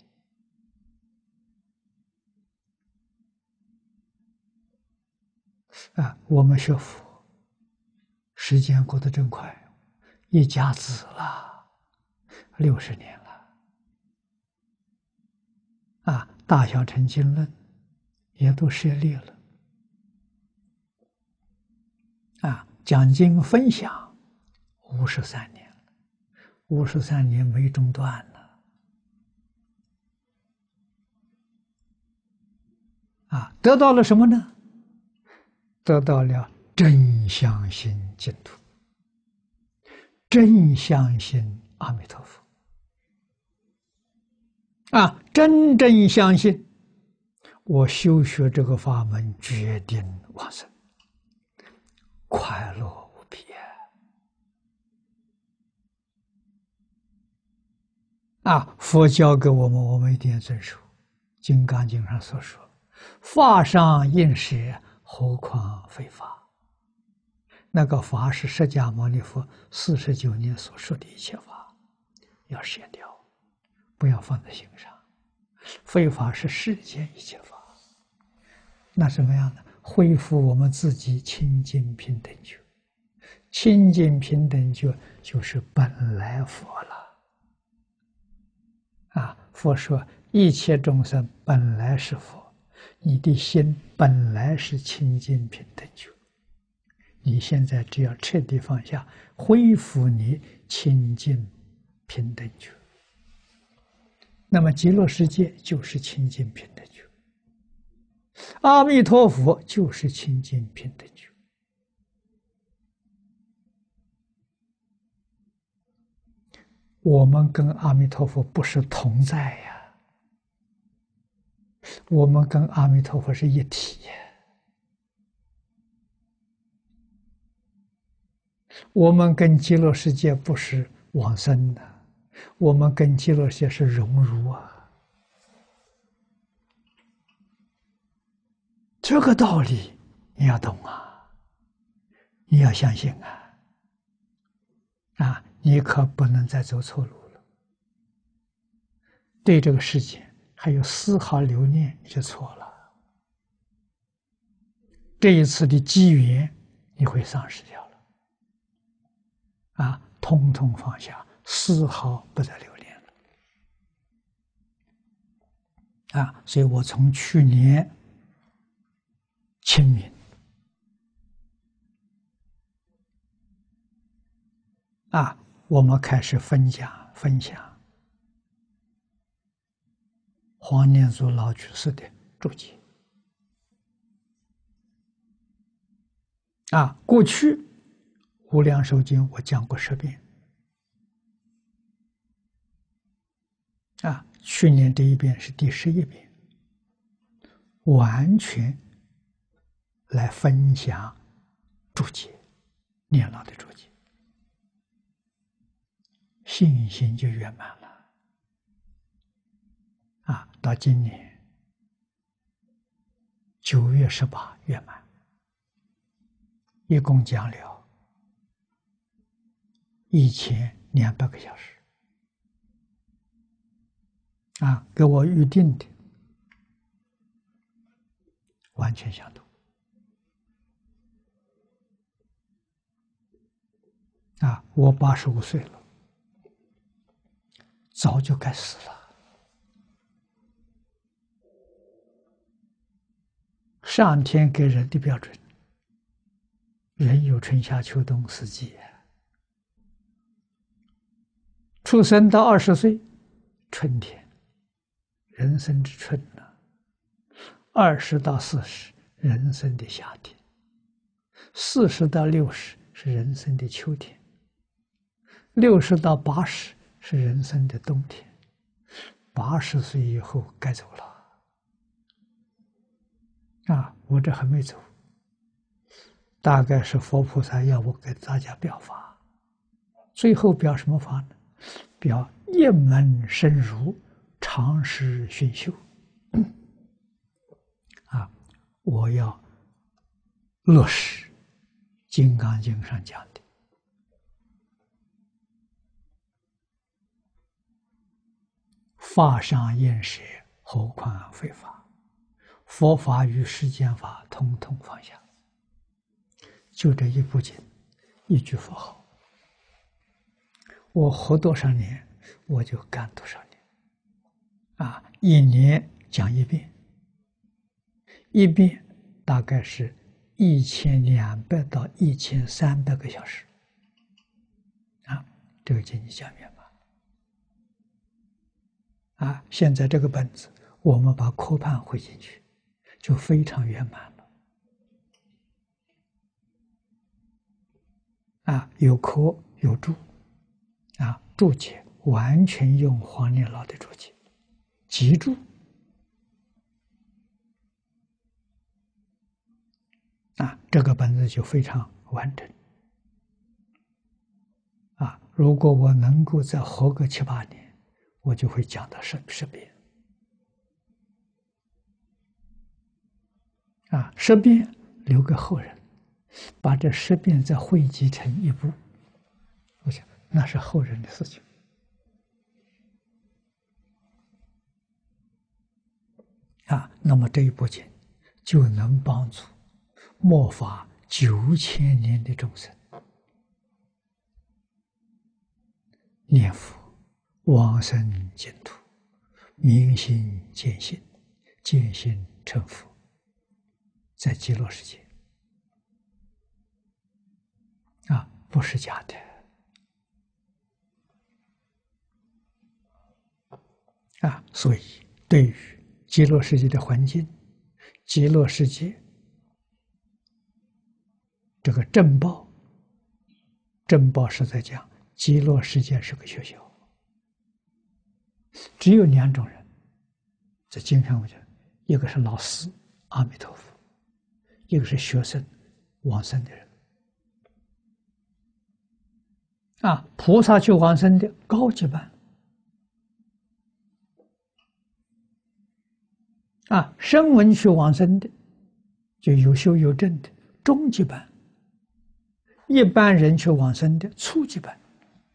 我们学佛，时间过得真快，一甲子了，60年了。大小乘经论也都设立了。讲经分享53年了，53年没中断了。得到了什么呢？得到了真相信净土，真相信阿弥陀佛。真正相信，我修学这个法门，决定往生，快乐无比。佛教给我们，我们一定要遵守。《金刚经》上所说：“法上应舍，何况非法。”那个法是释迦牟尼佛49年所说的一切法，要舍掉，不要放在心上。非法是世间一切法，那什么样呢？恢复我们自己清净平等觉。清净平等觉就是本来佛了。佛说一切众生本来是佛，你的心本来是清净平等觉。你现在只要彻底放下，恢复你清净平等觉，那么极乐世界就是清净平等觉，阿弥陀佛就是清净平等觉。我们跟阿弥陀佛不是同在呀，我们跟阿弥陀佛是一体呀。我们跟极乐世界不是往生的，我们跟极乐世界是融入这个道理你要懂你要相信你可不能再走错路了。对这个世界还有丝毫留念，你就错了。这一次的机缘你会丧失掉了。通通放下，丝毫不再留恋了。所以我从去年清明我们开始分享黄念祖老居士的注解。过去无量寿经我讲过10遍，去年这一遍是第11遍，完全来分享注解，念老的注解，信心就圆满了。到今年9月18圆满，一共讲了1200个小时。 给我预定的完全相同。我85岁了，早就该死了。上天给人的标准，人有春夏秋冬四季。出生到20岁，春天，人生之春呢；20到40，人生的夏天；40到60是人生的秋天；60到80是人生的冬天。80岁以后该走了。我这还没走，大概是佛菩萨要我给大家表法。最后表什么法呢？表一门深入，长时熏修。我要落实《金刚经》上讲的，法上厌舍，何况非法？佛法与世间法统统放下。就这一部经，一句佛号，我活多少年，我就干多少年。1年讲1遍，1遍大概是1200到1300个小时。这个经你讲明白。现在这个本子，我们把科判汇进去，就非常圆满了。有科有注，注解完全用黄念老的注解，集注。这个本子就非常完整。如果我能够再活个7、8年，我就会讲到10遍。10遍留给后人，把这10遍再汇集成一部，我想那是后人的事情。那么这一部经就能帮助末法9000年的众生念佛往生净土，明心见性，见性成佛，在极乐世界。不是假的。所以对于极乐世界的环境，极乐世界这个正报是在讲极乐世界是个学校，只有2种人，在经上我讲，一个是老师阿弥陀佛，一个是学生往生的人。菩萨去往生的高级班，声闻去往生的就有修有证的中级班，一般人去往生的初级班。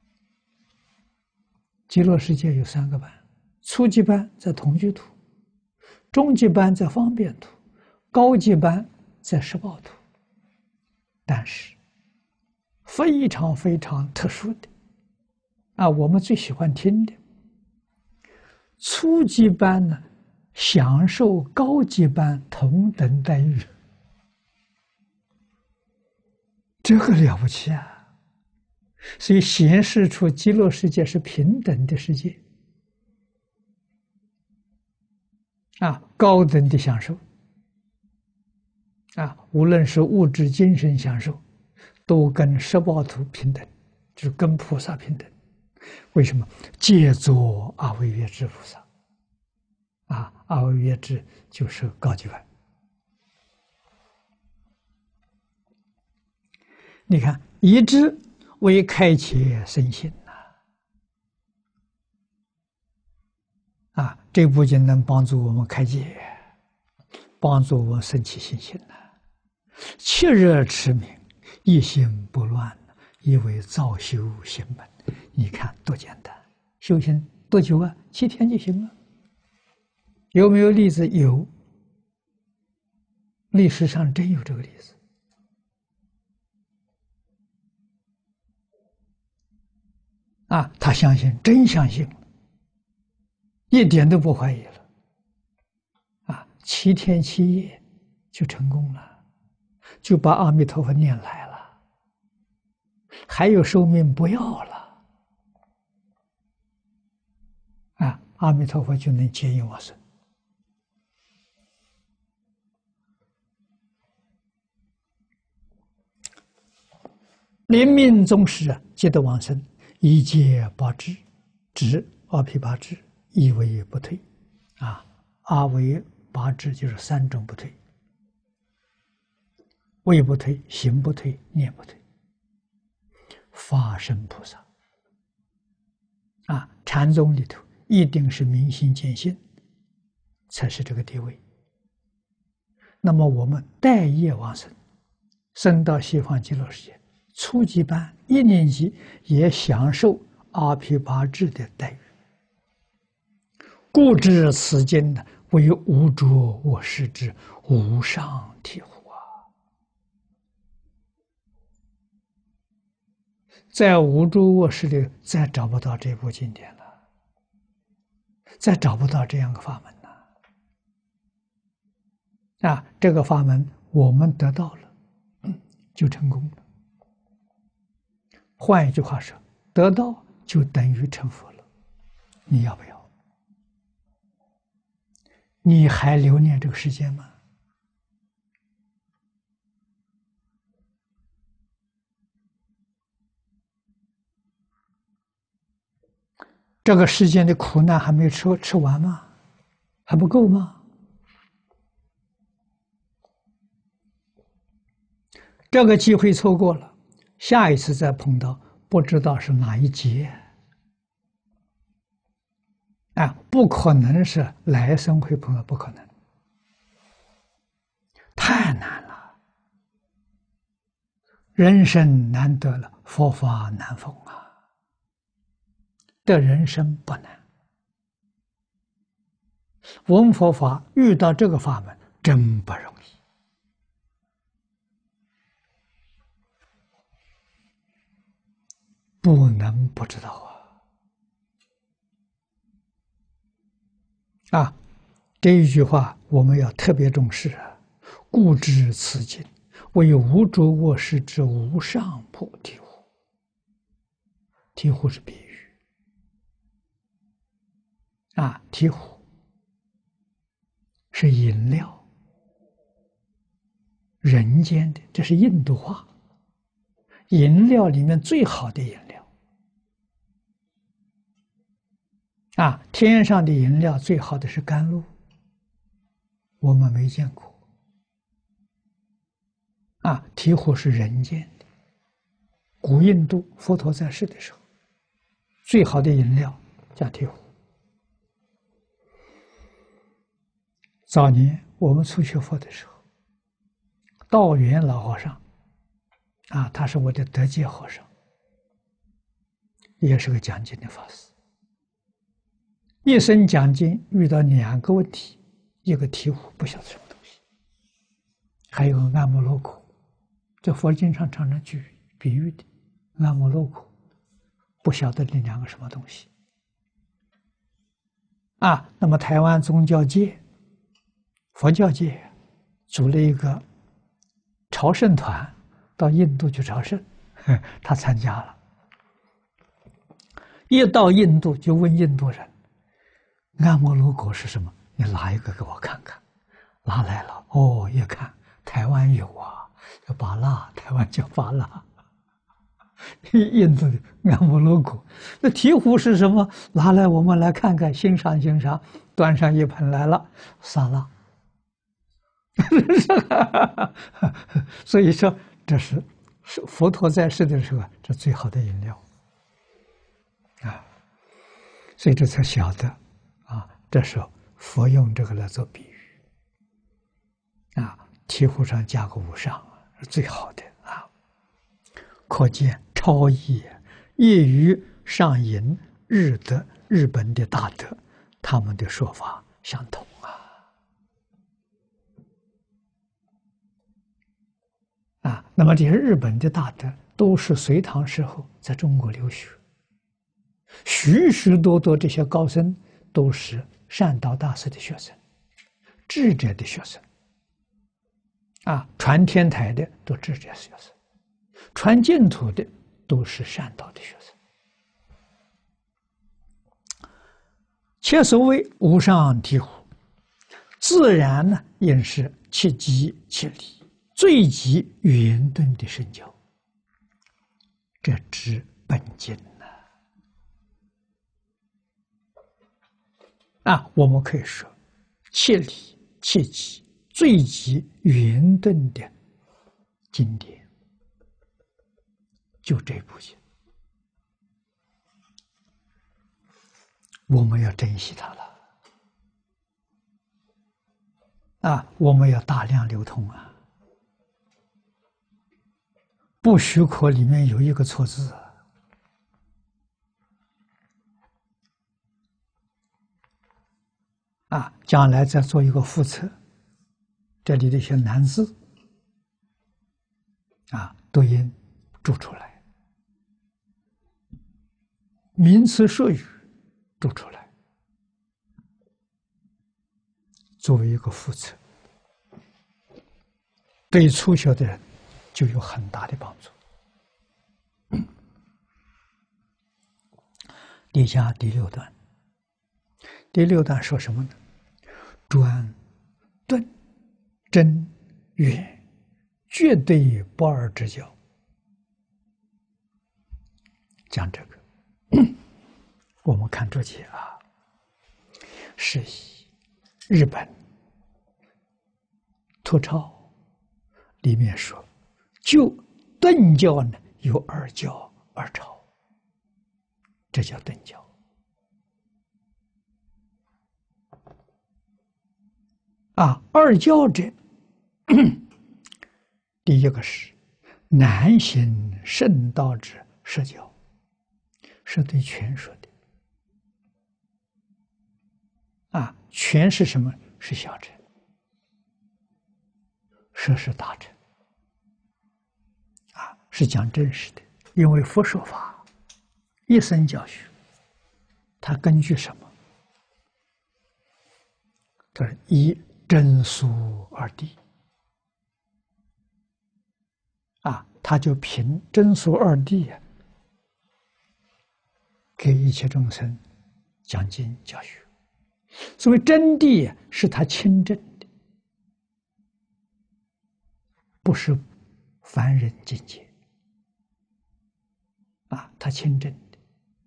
极乐世界有3个班，初级班在同居土，中级班在方便土，高级班在十报土。但是非常非常特殊的，我们最喜欢听的，初级班呢享受高级班同等待遇，这个了不起啊！所以显示出极乐世界是平等的世界，高等的享受，无论是物质精神享受，都跟十报土平等，就是跟菩萨平等。为什么？借作阿惟越致菩萨，阿惟越致就是高级班。你看，以知为开启身心这部经能帮助我们开解，帮助我们升起信心切热持名，一心不乱，以为造修行门。你看多简单，修行多久7天就行了。 有没有例子？有，历史上真有这个例子。啊，他相信，真相信，一点都不怀疑了。啊，7天7夜就成功了，就把阿弥陀佛念来了，还有寿命不要了。啊，阿弥陀佛就能接引往生。临命终时啊，皆得往生，一切八智，智阿毗八智，一为不退。啊，阿为八智就是3种不退：位不退，行不退，念不退。法身菩萨啊，禅宗里头一定是明心见性，才是这个地位。那么我们待业往生，生到西方极乐世界，初级班1年级也享受阿毗八智的待遇。故知此经呢，为无着我识之无上醍醐啊！在无着我识里，再找不到这部经典了，再找不到这样的法门了。啊，这个法门我们得到了，就成功了。换一句话说，得到就等于成佛了。你要不要？你还留恋这个世界吗？这个世间的苦难还没吃完吗？还不够吗？这个机会错过了，下一次再碰到，不知道是哪一劫。啊，不可能是来生会碰到，不可能，太难了。人生难得了，佛法难逢啊。这人生不难，闻佛法遇到这个法门真不容易。不能不知道啊！啊，这一句话我们要特别重视啊！故知此经为无着我识之无上菩提乎？醍醐是比喻啊，醍醐是饮料，人间的，这是印度话，饮料里面最好的饮料。啊，天上的饮料最好的是甘露，我们没见过。啊，醍醐是人间的，古印度佛陀在世的时候，最好的饮料叫醍醐。早年我们初学佛的时候，道元老和尚，啊，他是我的得戒和尚，也是个讲经的法师。一生讲经遇到2个问题，一个醍醐不晓得什么东西，还有个阿摩罗果，这佛经上常常举比喻的阿摩罗果，不晓得这2个什么东西。啊，那么台湾宗教界、佛教界组了一个朝圣团，到印度去朝圣，他参加了。一到印度就问印度人：“阿摩罗果是什么？你拿一个给我看看。”拿来了，哦，一看台湾有啊，叫巴拉，台湾叫巴拉。印度的阿摩罗果，那醍醐是什么？拿来我们来看看，欣赏欣赏。端上一盆来了，沙拉。所以说，这是佛陀在世的时候，这最好的饮料啊。所以这才晓得啊，这时候佛用这个来做比喻啊，醍醐上加个无上是最好的啊，可见超逸业余上引日本的大德，他们的说法相同啊。 那么这些日本的大德都是隋唐时候在中国留学，许许多多这些高僧都是善导大师的学生，智者的学生。传天台的都智者学生，传净土的都是善导的学生。切所谓无上醍醐，自然呢，应是切机切理，最极圆顿的圣教。这知本经我们可以说，切理切机最极圆顿的经典，就这部经，我们要珍惜它了。我们要大量流通不许可里面有一个错字将来再做一个复测，这里的一些难字都应注出来，名词术语注出来，作为一个复测，对初学的人就有很大的帮助。底下第六段，第六段说什么呢？专、顿、真、远，绝对不二之教。讲这个，我们看这些是以日本图抄里面说，就顿教呢有二教二抄，这叫顿教。二教者，第一个是难行圣道之实教，是对权说的。权是什么？是小乘，说是大乘。是讲真实的，因为佛说法一生教学，他根据什么？他说一真俗二谛他就凭真俗二谛给一切众生讲经教学。所谓真谛是他亲证的，不是凡人境界他亲证的。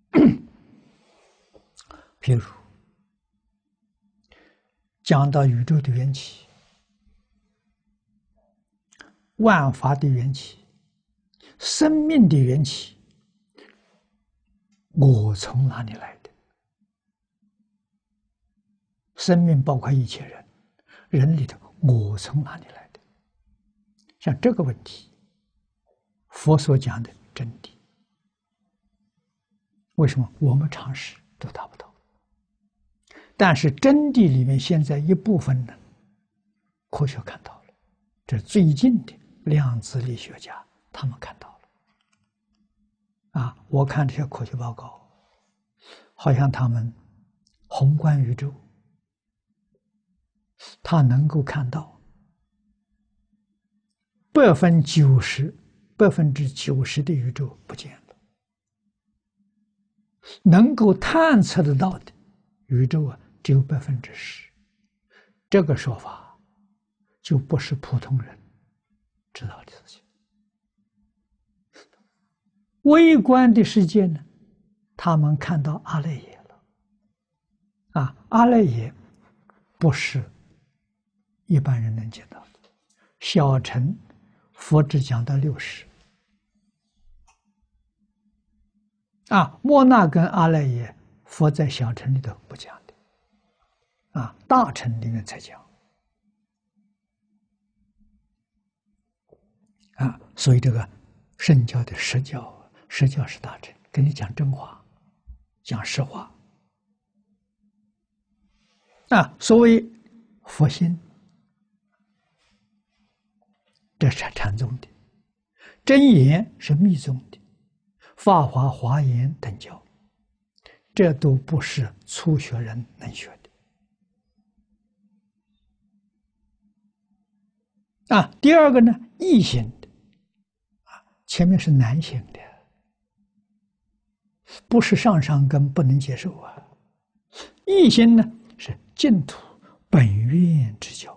譬如讲到宇宙的缘起，万法的缘起，生命的缘起，我从哪里来的？生命包括一切人，人里头我从哪里来的？像这个问题，佛所讲的真谛，为什么我们常识都达不到？但是真谛里面现在一部分呢，科学看到了，这最近的量子力学家他们看到了我看这些科学报告，好像他们宏观宇宙，他能够看到90%的宇宙不见了，能够探测得到的宇宙只有10%，这个说法就不是普通人知道的事情。微观的世界呢，他们看到阿赖耶了阿赖耶不是一般人能见到的，小乘佛只讲到60莫那跟阿赖耶佛在小乘里头不讲的大乘里面才讲所以这个圣教的实教是大乘，跟你讲真话，讲实话所谓佛心，这是禅宗的真言是密宗的，法华、华严等教，这都不是初学人能学的啊。第二个呢，易行的啊，前面是难行的，不是上上根不能接受啊。易行呢是净土本愿之教，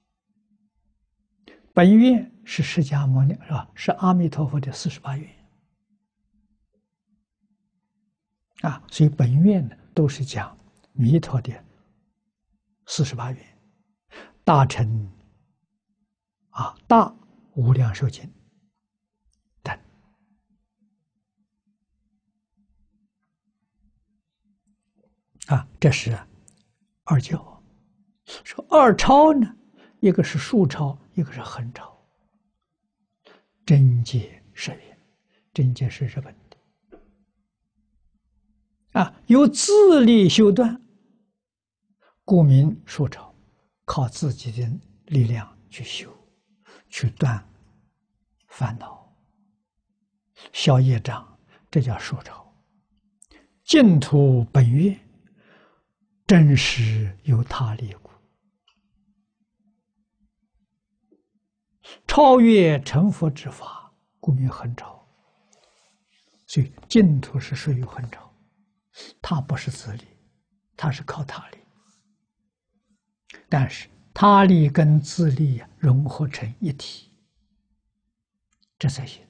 本愿是释迦牟尼是吧？是阿弥陀佛的48愿啊，所以本愿呢都是讲弥陀的48愿，大乘啊大无量寿经等啊，这是二教。说二超呢，一个是竖超，一个是横超。真解实言，真解是日本的啊，由自力修断，故名竖超，靠自己的力量去修，去断烦恼、消业障，这叫竖超。净土本愿，真实有他力故，超越成佛之法，故名横超。所以净土是属于横超，它不是自力，它是靠他力。但是他力跟自力融合成一体，这才行。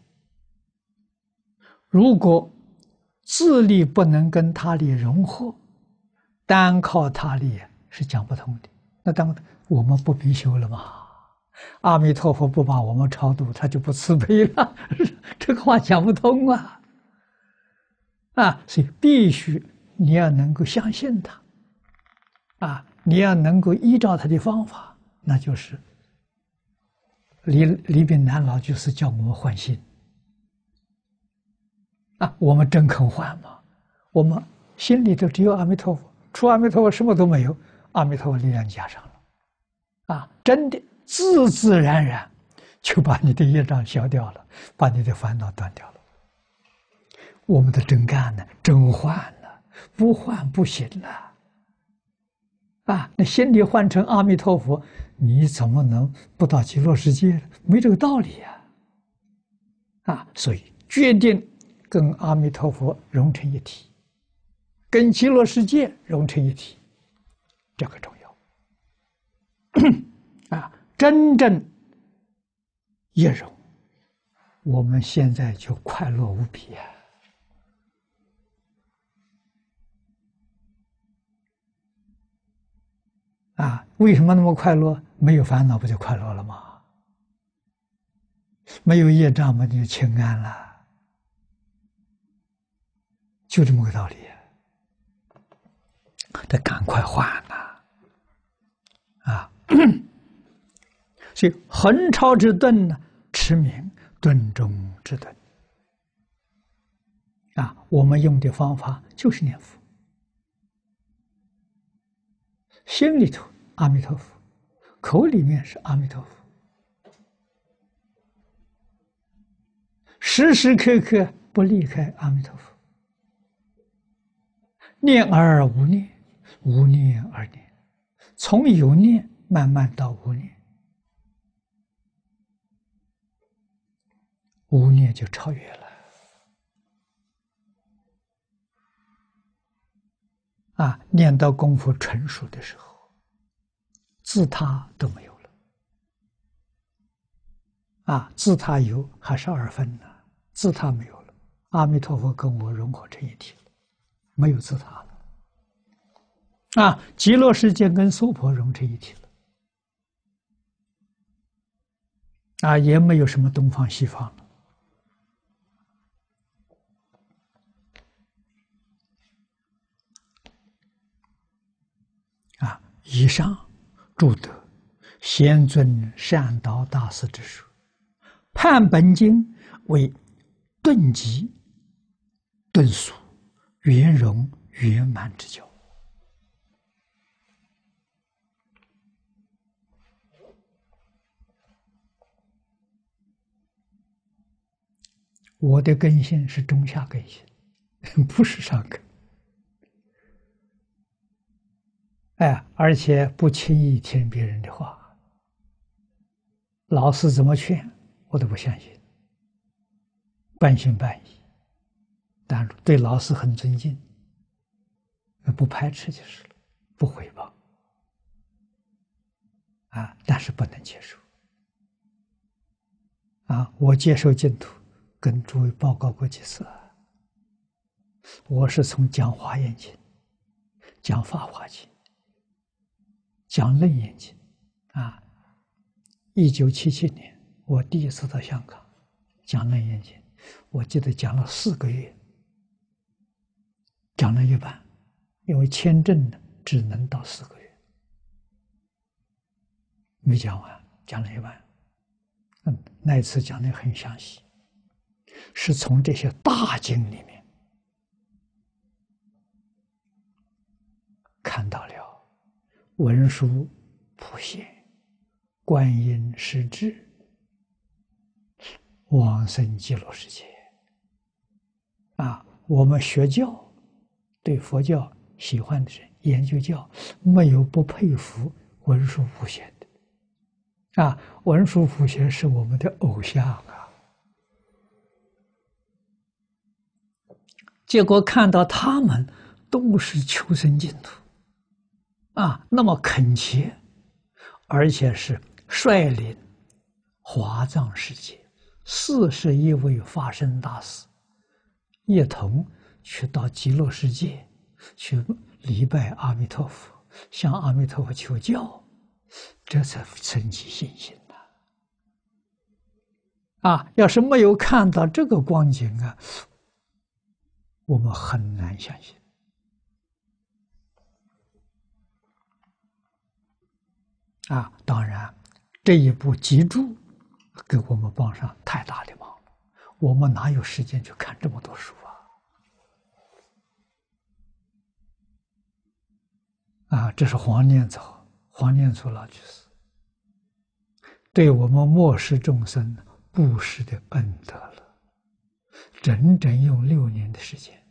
如果自力不能跟他力融合，单靠他力是讲不通的。那当我们不必修了吗？阿弥陀佛不把我们超度，他就不慈悲了。这个话讲不通啊！啊，所以必须你要能够相信他，啊，你要能够依照他的方法，那就是李炳南老居士叫我们换心啊，我们真肯换吗？我们心里头只有阿弥陀佛，除阿弥陀佛什么都没有，阿弥陀佛力量加上了，啊，真的自自然然就把你的业障消掉了，把你的烦恼断掉了。我们的真干呢？真换了，不换不行了。啊，那心里换成阿弥陀佛，你怎么能不到极乐世界呢？没这个道理呀！啊，所以决定跟阿弥陀佛融成一体，跟极乐世界融成一体，这个重要。啊，真正一融，我们现在就快乐无比啊！啊，为什么那么快乐？没有烦恼，不就快乐了吗？没有业障嘛，就清安了，就这么个道理。得赶快换呐！啊，所以横超之顿呢，持名顿中之顿。啊，我们用的方法就是念佛，心里头阿弥陀佛，口里面是阿弥陀佛，时时刻刻不离开阿弥陀佛，念而无念，无念而念，从有念慢慢到无念，无念就超越了。啊，念到功夫成熟的时候，自他都没有了。啊，自他有还是二分呢？自他没有了，阿弥陀佛跟我融合成一体了，没有自他了。啊，极乐世界跟娑婆融成一体了。啊，也没有什么东方西方了。啊，以上诸德先尊善导大师之说，判本经为顿极、顿俗、圆融、圆满之教。 我的根性是中下根性，不是上根。哎，而且不轻易听别人的话，老师怎么劝，我都不相信，半信半疑。但对老师很尊敬，不排斥就是了，不诽谤。啊，但是不能接受。啊，我接受净土，跟诸位报告过几次。我是从讲华严经、讲法华经、讲楞严经，啊，1977年我第一次到香港讲楞严经，我记得讲了4个月，讲了一半，因为签证呢只能到4个月，没讲完，讲了一半。那一次讲的很详细，是从这些大经里面看到了文殊、普贤、观音、势至、往生极乐世界。啊，我们学教，对佛教喜欢的人，研究教，没有不佩服文殊、普贤的。啊，文殊、普贤是我们的偶像啊！结果看到他们都是求生净土，啊，那么恳切，而且是率领华藏世界41位法身大士，一同去到极乐世界去礼拜阿弥陀佛，向阿弥陀佛求教。这才升起信心呐！啊，要是没有看到这个光景啊，我们很难相信。啊，当然，这一部集注给我们帮上太大的忙了。我们哪有时间去看这么多书啊？啊，这是黄念祖老居士对我们末世众生布施的恩德了，整整用6年的时间，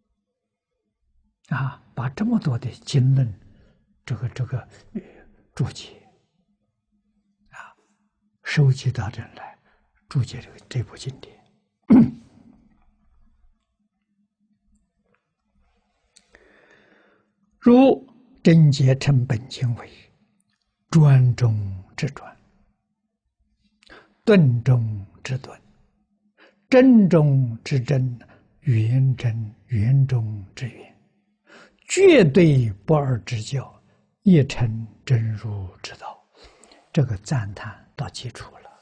啊，把这么多的经论，这个注解，啊，收集到这来，注解这部经典。如真解成本经为专中之专，顿中之顿，真中之真，圆真圆中之圆，绝对不二之教，一成真如之道。这个赞叹到基础了。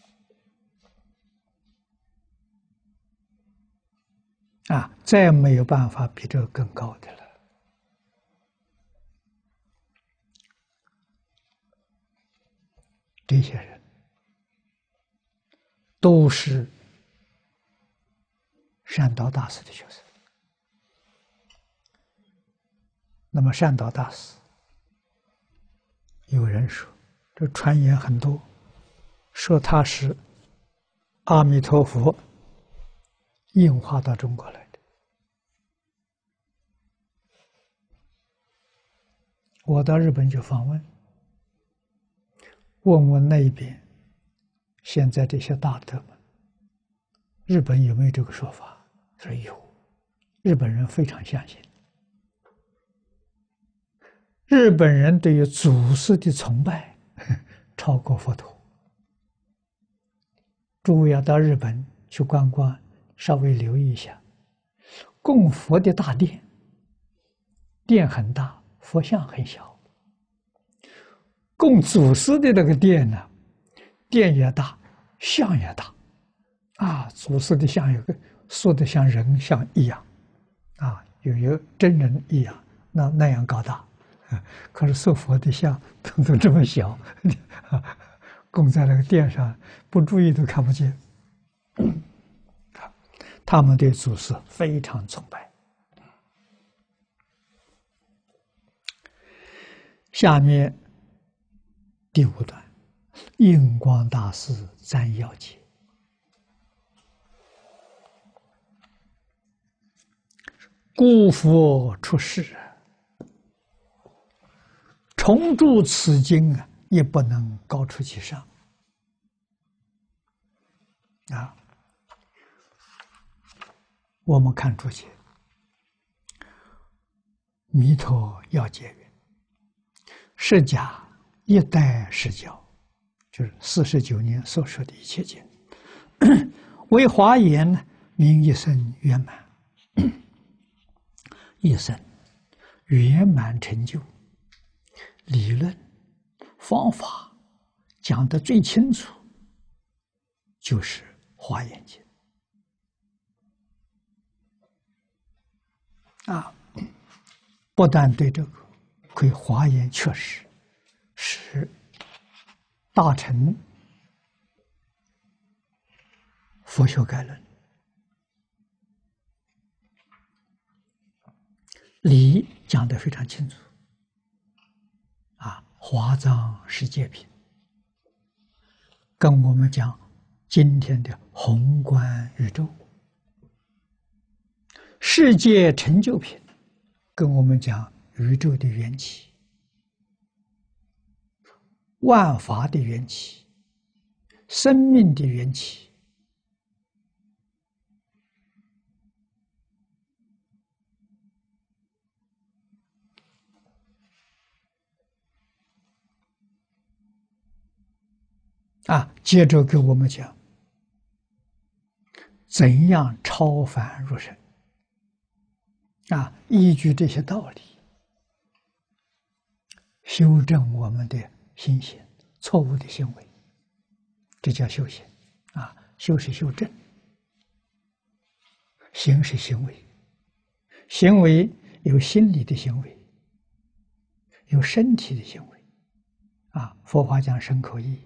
啊，再没有办法比这个更高的了。这些人都是善导大师的学生。那么善导大师，有人说，这传言很多，说他是阿弥陀佛应化到中国来的。我到日本去访问，问问那边现在这些大德们，日本有没有这个说法？说有，日本人非常相信。日本人对于祖师的崇拜超过佛陀。诸位要到日本去观光，稍微留意一下，供佛的大殿，殿很大，佛像很小；供祖师的那个殿呢，殿也大，像也大，啊，祖师的像有个塑的像人像一样，啊，有真人一样，那样高大。可是塑佛的像都这么小，供在那个殿上，不注意都看不见。他们对祖师非常崇拜。下面第5段，印光大师赞要解。 故佛出世，重著此经啊，也不能高出其上啊。我们看注解，弥陀要解云：释迦一代释教，就是49年所说的一切经，为华严呢，名一生圆满，一生圆满成就，理论方法讲得最清楚，就是华严经啊。不但对这个，可以华严确实是大乘佛学概论，理讲得非常清楚啊。华藏世界品跟我们讲今天的宏观宇宙，世界成就品跟我们讲宇宙的缘起，万法的缘起，生命的缘起，接着给我们讲怎样超凡入圣依据这些道理修正我们的心行，错误的行为，这叫修行修是修正，行是行为，行为有心理的行为，有身体的行为佛法讲身口意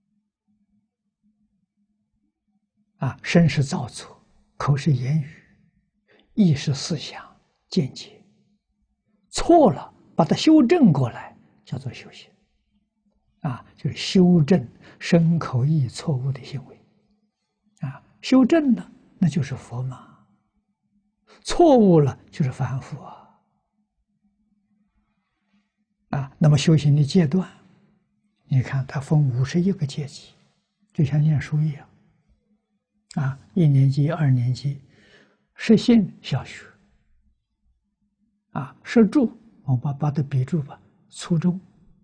身是造作，口是言语，意是思想见解，错了把它修正过来，叫做修行就是修正身口意错误的行为修正了那就是佛嘛，错误了就是凡夫那么修行的阶段，你看它分51个阶级，就像念书一样1年级、2年级，实性小学实住，我们把它比住吧，初中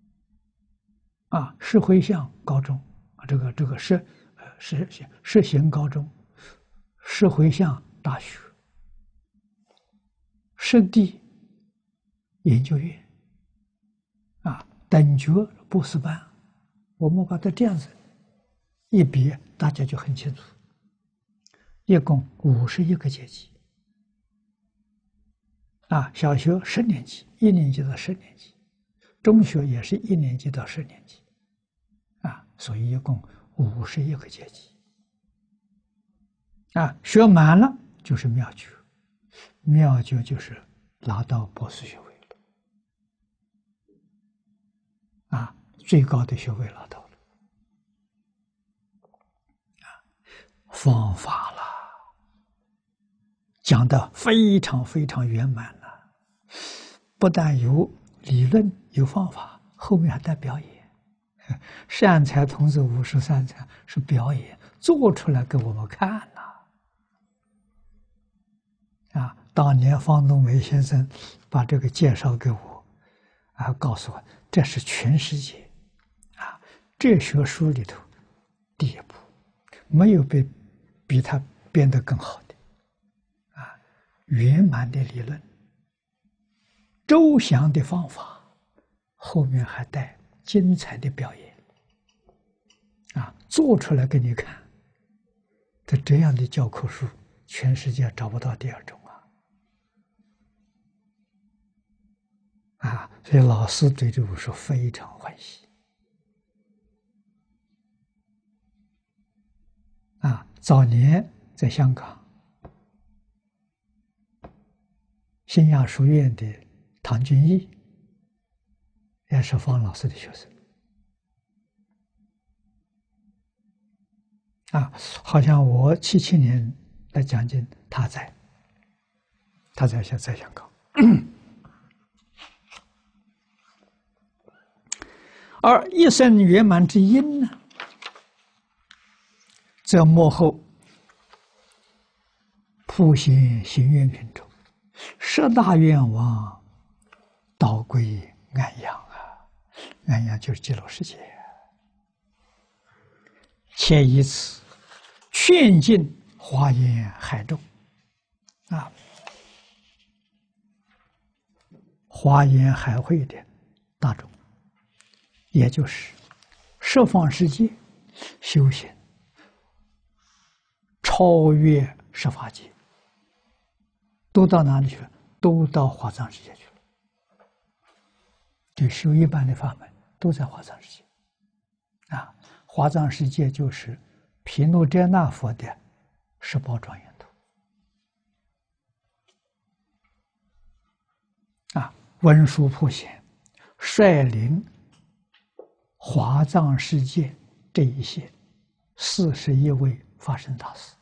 实回向高中这个实行高中，实回向大学，实地研究院等觉博士班，我们把它这样子一比，大家就很清楚。一共51个阶级小学10年级，1年级到10年级，中学也是1年级到10年级所以一共51个阶级学满了就是妙觉，妙觉就是拿到博士学位了最高的学位拿到了方法了，讲得非常非常圆满了，不但有理论有方法，后面还带表演。善财童子53参是表演，做出来给我们看了当年方东梅先生把这个介绍给我告诉我这是全世界哲学书里头第一部，没有比他编得更好的圆满的理论，周详的方法，后面还带精彩的表演做出来给你看。这样的教科书，全世界找不到第二种所以老师对这部书非常欢喜早年在香港新亚书院的唐君毅也是方老师的学生好像我77年来讲经他在他再想搞。而一生圆满之因呢，则幕后普贤行愿品中，十大愿望导归安养啊！安养就是极乐世界，且以此劝进华严海众啊，华严海会的大众，也就是十方世界修行超越十法界，都到哪里去了？都到华藏世界去了。就修一般的法门，都在华藏世界。啊，华藏世界就是毗卢遮那佛的十宝庄严土。啊，文殊普贤率领华藏世界这一些41位法身大士，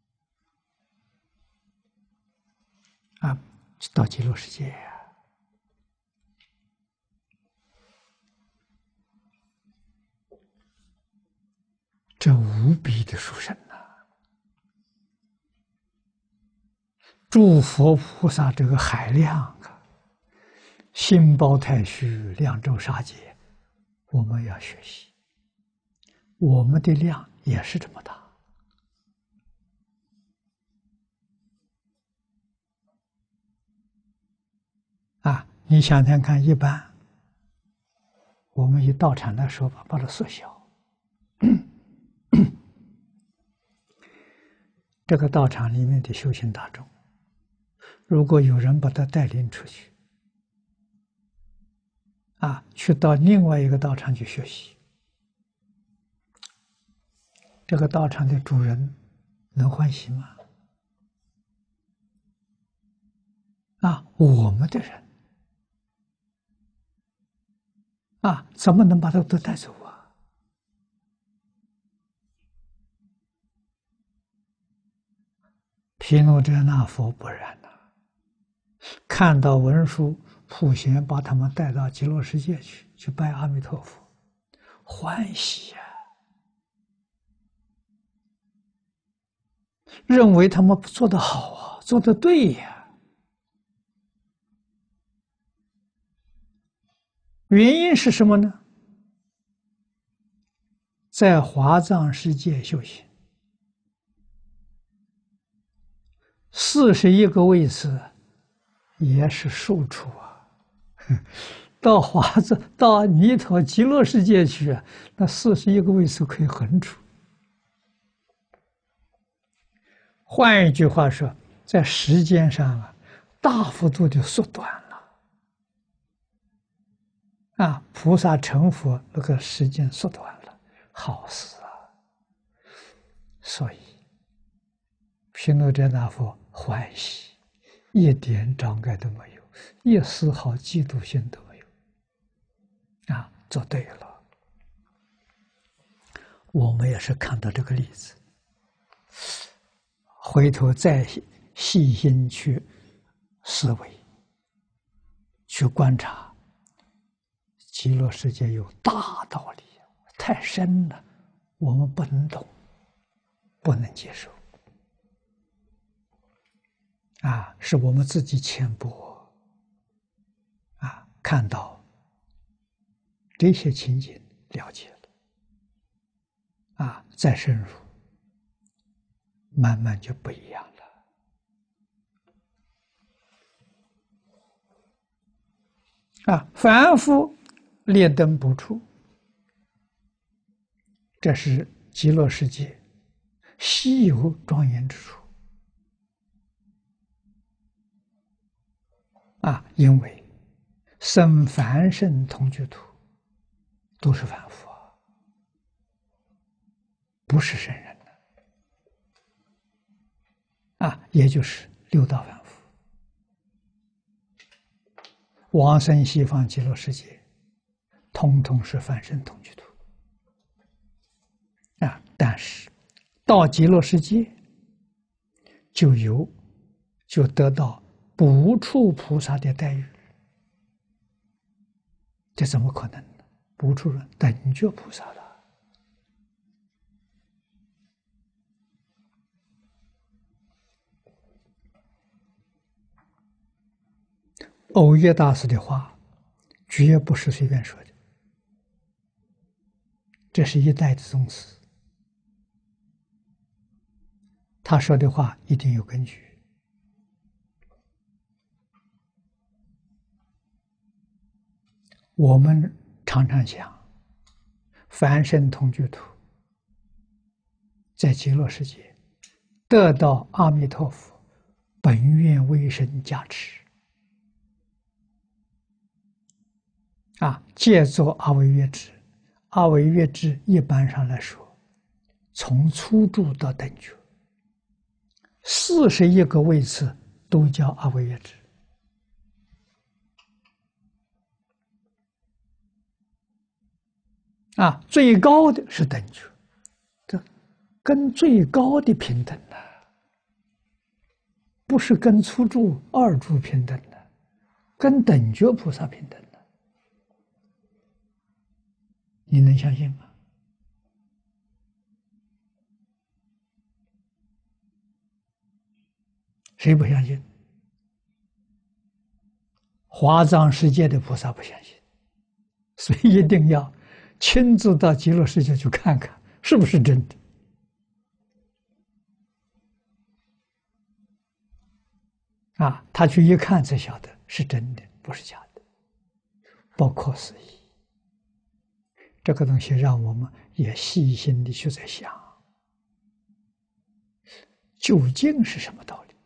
啊，到极乐世界呀。这无比的殊胜呐！诸佛菩萨这个海量啊，心包太虚，量周沙界，我们要学习。我们的量也是这么大啊！你想想看，一般我们以道场来说吧，把它缩小。这个道场里面的修行大众，如果有人把他带领出去，啊，去到另外一个道场去学习，这个道场的主人能欢喜吗？啊，我们的人啊，怎么能把他都带走啊？毗卢遮那佛不然呐，看到文殊普贤把他们带到极乐世界去拜阿弥陀佛，欢喜呀，认为他们做得好啊，做得对呀。原因是什么呢？在华藏世界修行，41个位次也是数处啊。到到弥陀极乐世界去，那41个位次可以横出。换一句话说，在时间上啊，大幅度的缩短了。啊，菩萨成佛那个时间缩短了，好事啊！所以毗卢遮那佛欢喜，一点障碍都没有，一丝毫嫉妒心都没有。啊，做对了。我们也是看到这个例子，回头再细心去思维，去观察，极乐世界有大道理，太深了，我们不能懂，不能接受。啊，是我们自己浅薄，啊，看到这些情景，了解了，啊，再深入，慢慢就不一样了。啊，凡夫劣等不出，这是极乐世界稀有庄严之处。啊，因为生凡圣同居土都是凡夫啊，不是圣人啊，也就是六道凡夫。往生西方极乐世界，统统是凡圣同居土啊。但是到极乐世界，就得到不处菩萨的待遇，这怎么可能呢？不处等觉菩萨了。耦约大师的话，绝不是随便说的，这是一代的宗师，他说的话一定有根据。我们常常想，凡圣同居土在极乐世界得到阿弥陀佛本愿威神加持，借作阿惟越致。阿惟越致一般上来说，从初住到等觉，41个位次都叫阿惟越致。最高的是等觉，这跟最高的平等了，不是跟初住、二住平等了，跟等觉菩萨平等了。你能相信吗？谁不相信？华藏世界的菩萨不相信，所以一定要亲自到极乐世界去看看，是不是真的。他去一看才晓得是真的，不是假的，不可思议。这个东西让我们也细心的去在想，究竟是什么道理？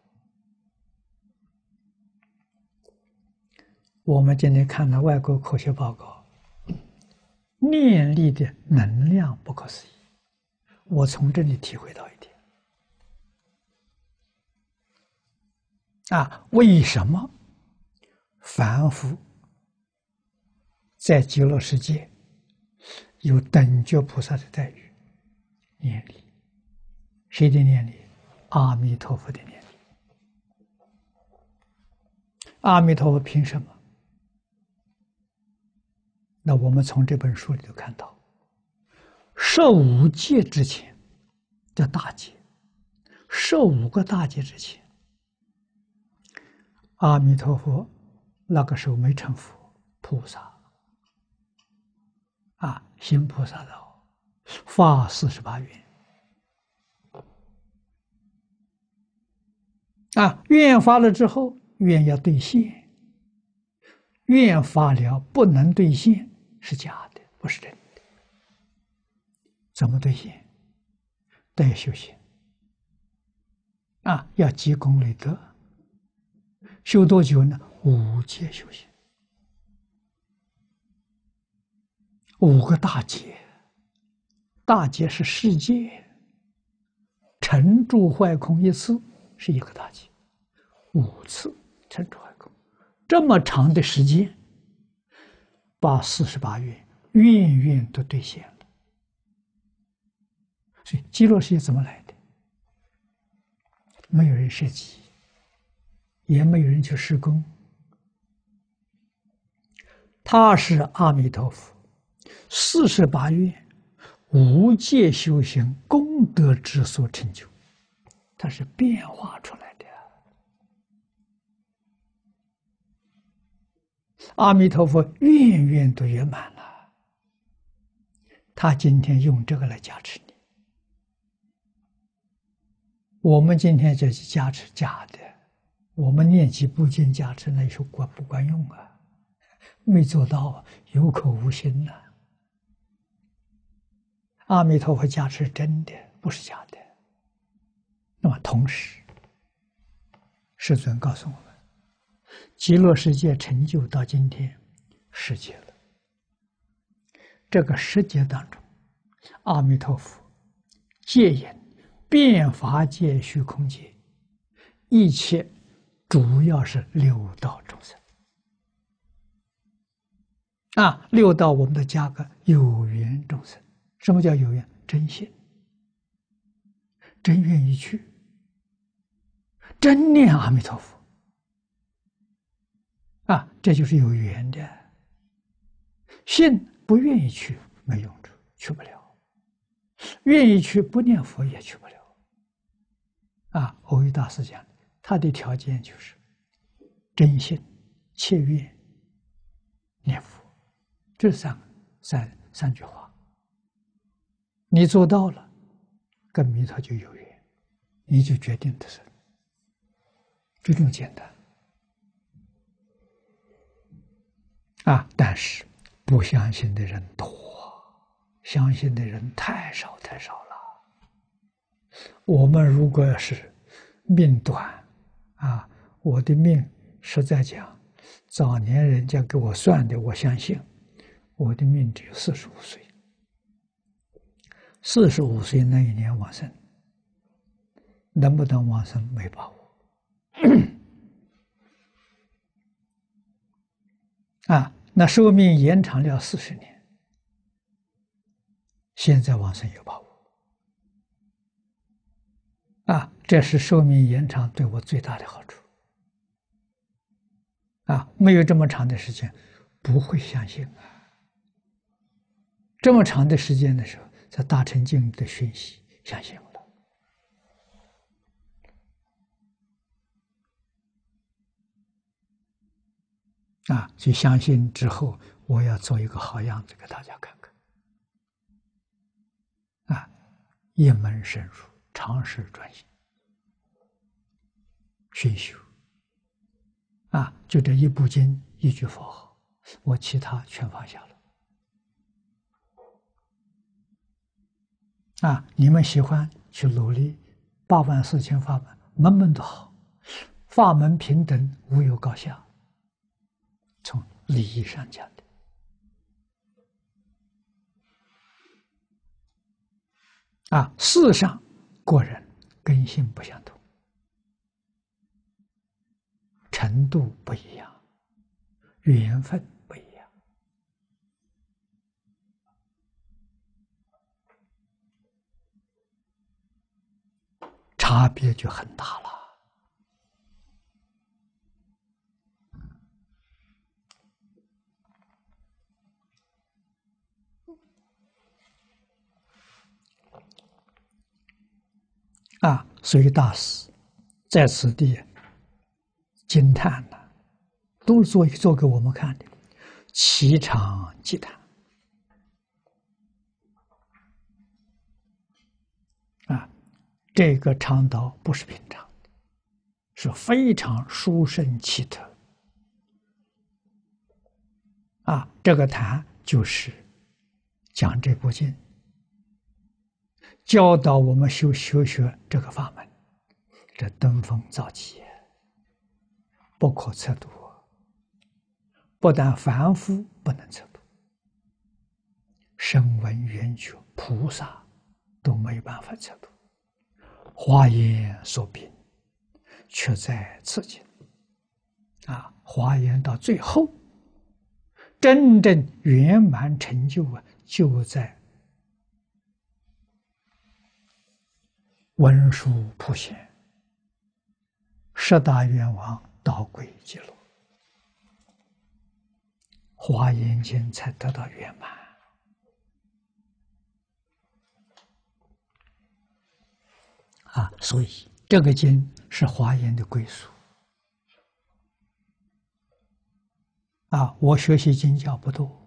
我们今天看了外国科学报告，念力的能量不可思议，我从这里体会到一点。为什么凡夫在极乐世界有等觉菩萨的待遇？念力，谁的念力？阿弥陀佛的念力。阿弥陀佛凭什么？那我们从这本书里头看到，15界之前叫大界，15个大界之前，阿弥陀佛那个时候没成佛，菩萨行菩萨道，发48愿。愿发了之后，愿要兑现，愿发了不能兑现是假的，不是真的。怎么兑现？得修行要积功累德。修多久呢？5界修行，5个大劫。大劫是世界，成住坏空一次是1个大劫，5次成住坏空，这么长的时间，把48愿愿愿都兑现了。所以极乐世界怎么来的？没有人设计，也没有人去施工，他是阿弥陀佛48愿无界修行功德之所成就，它是变化出来的。阿弥陀佛愿愿都圆满了，他今天用这个来加持你。我们今天这是加持假的，我们念几部经加持，那时候不管用啊，没做到，有口无心呐。阿弥陀佛加持真的，不是假的。那么同时，世尊告诉我们，极乐世界成就到今天10劫了。这个10劫当中，阿弥陀佛戒引遍法界虚空界，一切主要是六道众生。六道我们的加个有缘众生。什么叫有缘？真信，真愿意去，真念阿弥陀佛， 这就是有缘的。信不愿意去没用处，去不了；愿意去不念佛也去不了。藕益大师讲，他的条件就是真信、切愿、念佛，这三句话，你做到了，跟弥陀就有缘，你就决定的是，就这么简单。但是不相信的人多，相信的人太少太少了。我们如果是命短，我的命实在讲，早年人家给我算的，我相信我的命只有45岁，45岁那一年往生，能不能往生没把握。那寿命延长了40年，现在往生有把握。这是寿命延长对我最大的好处。没有这么长的时间，不会相信。这么长的时间的时候，在大乘经的讯息相信了。就相信之后，我要做一个好样子给大家看看。一门深入，长时专心，熏修。就这一部经，一句佛号，我其他全放下了。你们喜欢去努力，84000法门，门门都好，法门平等，无有高下。从利益上讲的，事上个人根性不相同，程度不一样，缘分不一样，差别就很大了。所以大师在此地惊叹了，都是做给我们看的，其长即叹。这个倡导不是平常的，是非常殊胜奇特。这个谈就是讲这部经，教导我们修学这个法门，这登峰造极，不可测度。不但凡夫不能测度，声闻缘觉菩萨都没办法测度。华严所禀，却在此经。华严到最后，真正圆满成就就在文殊普贤，10大愿王导归极乐，华严经才得到圆满。所以这个经是华严的归属。我学习经教不多。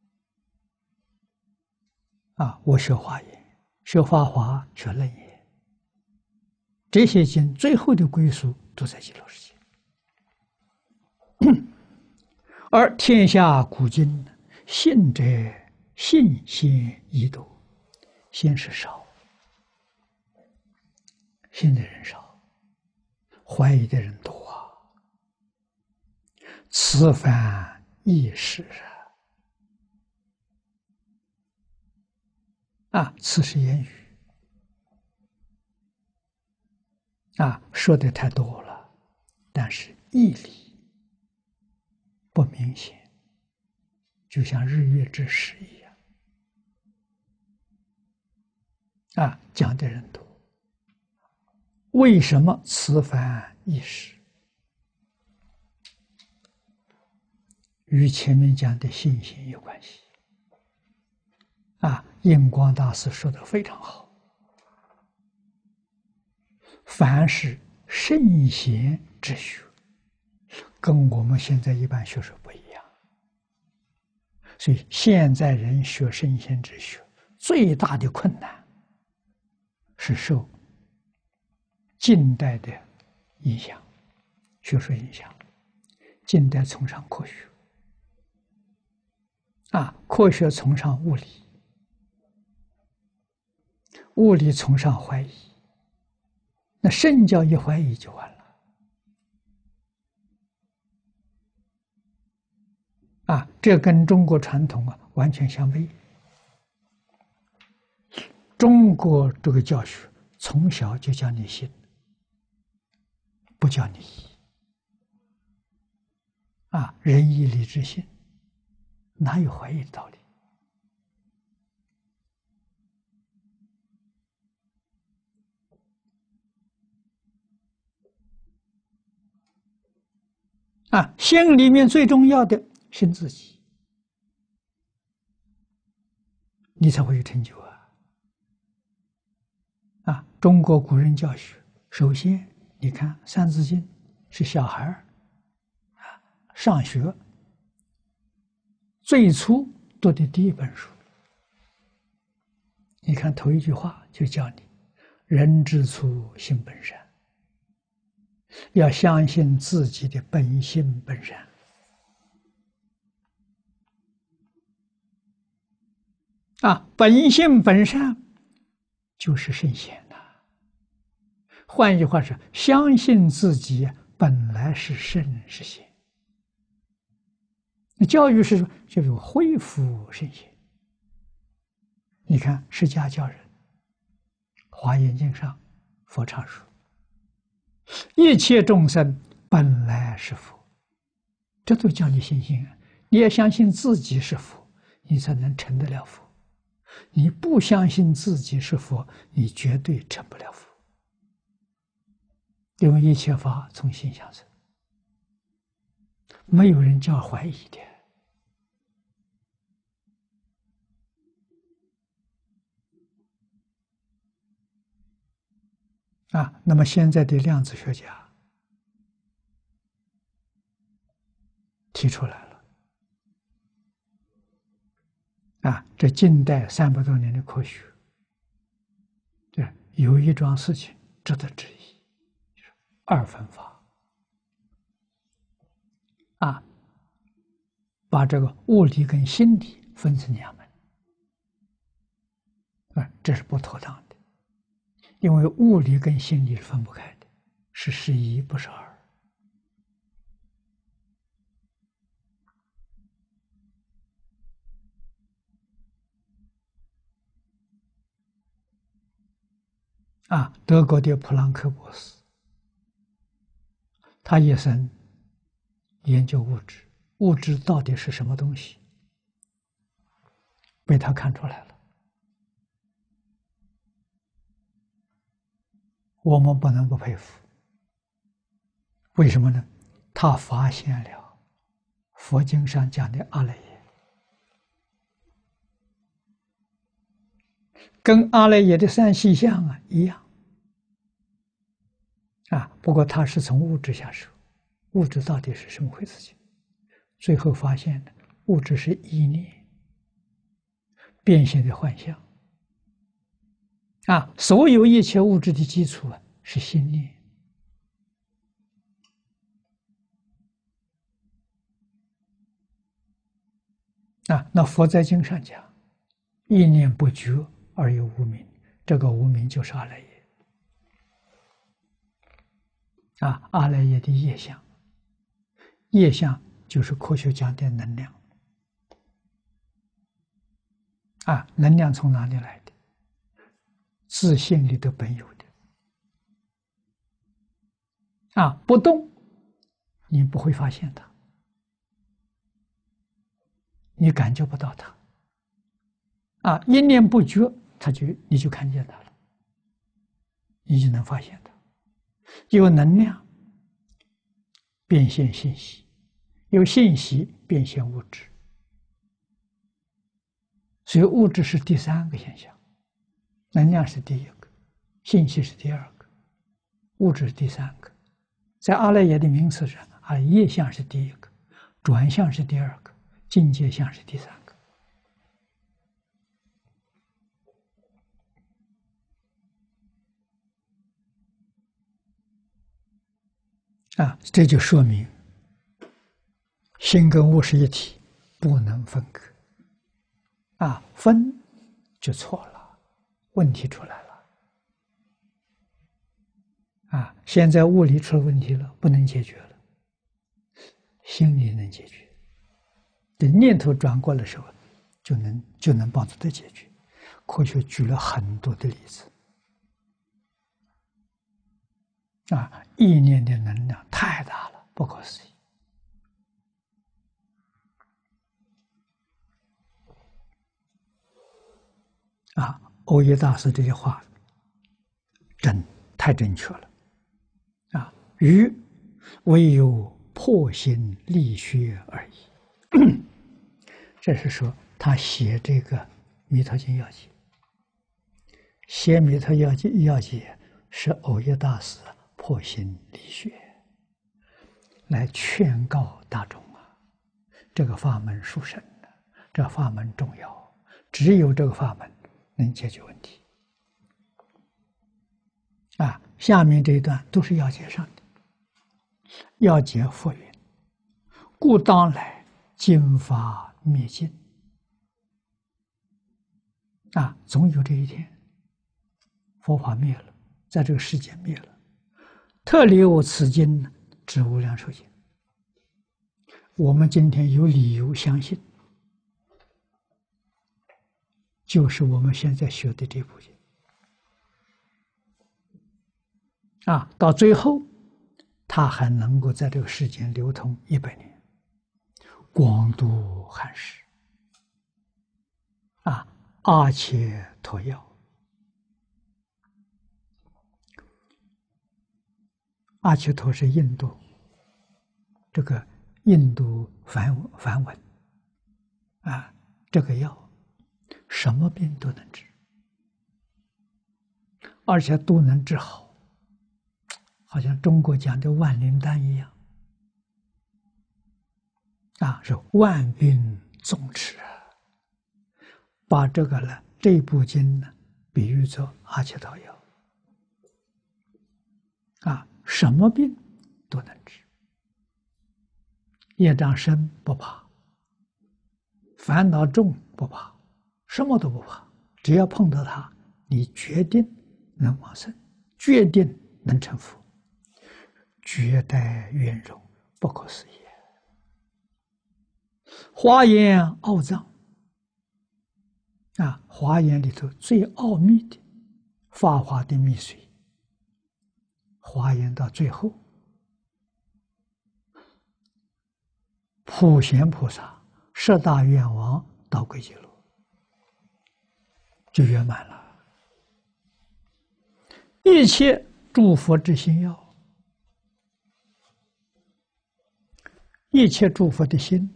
我学华严，学法华，学楞严，这些经最后的归属都在极乐世界。而天下古今，信者信先易多，信是少，信的人少，怀疑的人多。此凡易事此是言语说的太多了，但是义理不明显，就像日月之时一样。讲的人多，为什么此凡易事？ 与前面讲的信心有关系。印光大师说的非常好，凡是圣贤之学，跟我们现在一般学说不一样。所以现在人学圣贤之学最大的困难是受近代的影响，学说影响。近代崇尚科学，科学崇尚物理，物理崇尚怀疑。那圣教一怀疑就完了。这跟中国传统完全相悖。中国这个教学从小就教你信，不教你疑。仁义礼智信，哪有怀疑的道理？心里面最重要的信自己，你才会有成就中国古人教学，首先你看《三字经》是小孩上学最初读的第一本书。你看头一句话就教你人之初性本善，要相信自己的本性本善。本性本善就是圣贤换句话说，相信自己本来是圣是贤。那教育是就是恢复圣贤。你看释迦教人，华严经上佛常说，一切众生本来是佛，这都叫你信心你也相信自己是佛，你才能成得了佛。你不相信自己是佛，你绝对成不了佛。因为一切法从心想生，没有人叫怀疑的。那么现在的量子学家提出来了，这近代300多年的科学，有一桩事情值得质疑，就是二分法。把这个物理跟心理分成2门，这是不妥当的。因为物理跟心理是分不开的，是1，不是2。德国的普朗克博士，他一生研究物质，物质到底是什么东西，被他看出来了。我们不能不佩服。为什么呢？他发现了佛经上讲的阿赖耶，跟阿赖耶的3细相一样。不过他是从物质下手，物质到底是什么回事情？最后发现的物质是意念变现的幻象。所有一切物质的基础是心念。那佛在经上讲，一念不觉而有无明，这个无明就是阿赖耶。阿赖耶的业相，业相就是科学讲的能量。能量从哪里来的？自性里头本有的。不动，你不会发现它，你感觉不到它。一念不觉，你就看见它了，你就能发现它。有能量变现信息， 由信息变现物质，所以物质是第三个现象，能量是第一个，信息是第二个，物质是第三个。在阿赖耶的名词上，业相是第一个，转相是第二个，境界相是第三个。这就说明心跟物是一体，不能分割。分就错了，问题出来了。现在物理出了问题了，不能解决了，心理能解决。等念头转过来的时候，就能帮助他解决。科学举了很多的例子。意念的能量太大了，不可思议。欧耶大师这些话太正确了。愚唯有破心立学而已。这是说他写这个《弥陀经要解》，写《弥陀要解》是欧耶大师破心立学，来劝告大众这个法门殊胜的，这法门重要，只有这个法门能解决问题。下面这一段都是要解上的。要解佛云：故当来经法灭尽。总有这一天，佛法灭了，在这个世界灭了。特留此经之无量寿经。我们今天有理由相信，就是我们现在学的这部经。到最后，它还能够在这个世间流通100年，广度汉世。阿切陀药，阿切陀是印度这个印度梵文这个药什么病都能治，而且都能治好，好像中国讲的万灵丹一样是万病总治。把这部经呢比喻作阿切陀药什么病都能治，业障深不怕，烦恼重不怕，什么都不怕，只要碰到它，你决定能往生，决定能成佛，绝代圆融，不可思议。华严奥藏华严里头最奥秘的法华的秘髓，华严到最后，普贤菩萨十大愿王到归极乐，就圆满了。一切诸佛之心要，一切诸佛的心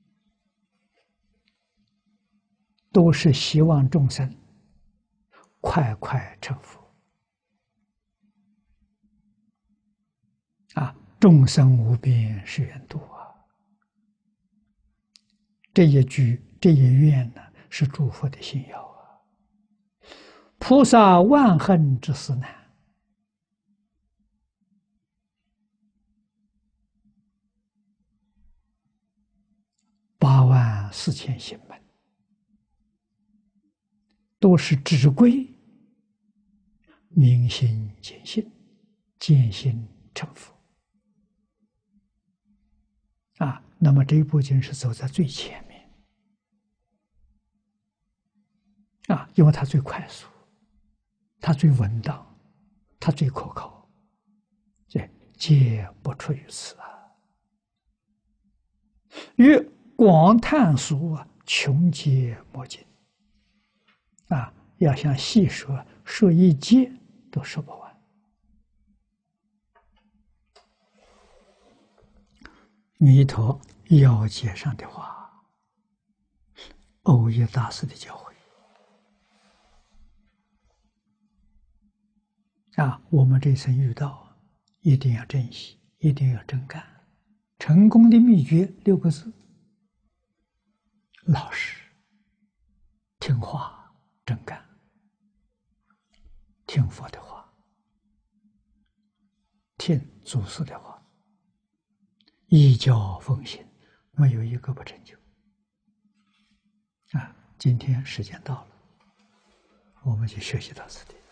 都是希望众生快快成佛众生无边誓愿度这一句这一愿呢，是诸佛的心要菩萨万恨之思难84000行门，都是只归明心见性，见性成佛那么这一部经是走在最前面因为它最快速，它最稳当，它最可靠，这皆不出于此与广叹俗穷皆莫尽要想细说，说一节都说不完。弥陀要解上的话，欧耶大师的教诲啊，我们这一生遇到，一定要珍惜，一定要真干。成功的秘诀6个字：老实、听话、真干。听佛的话，听祖师的话，依教奉行，没有一个不成就。啊，今天时间到了，我们就学习到此地。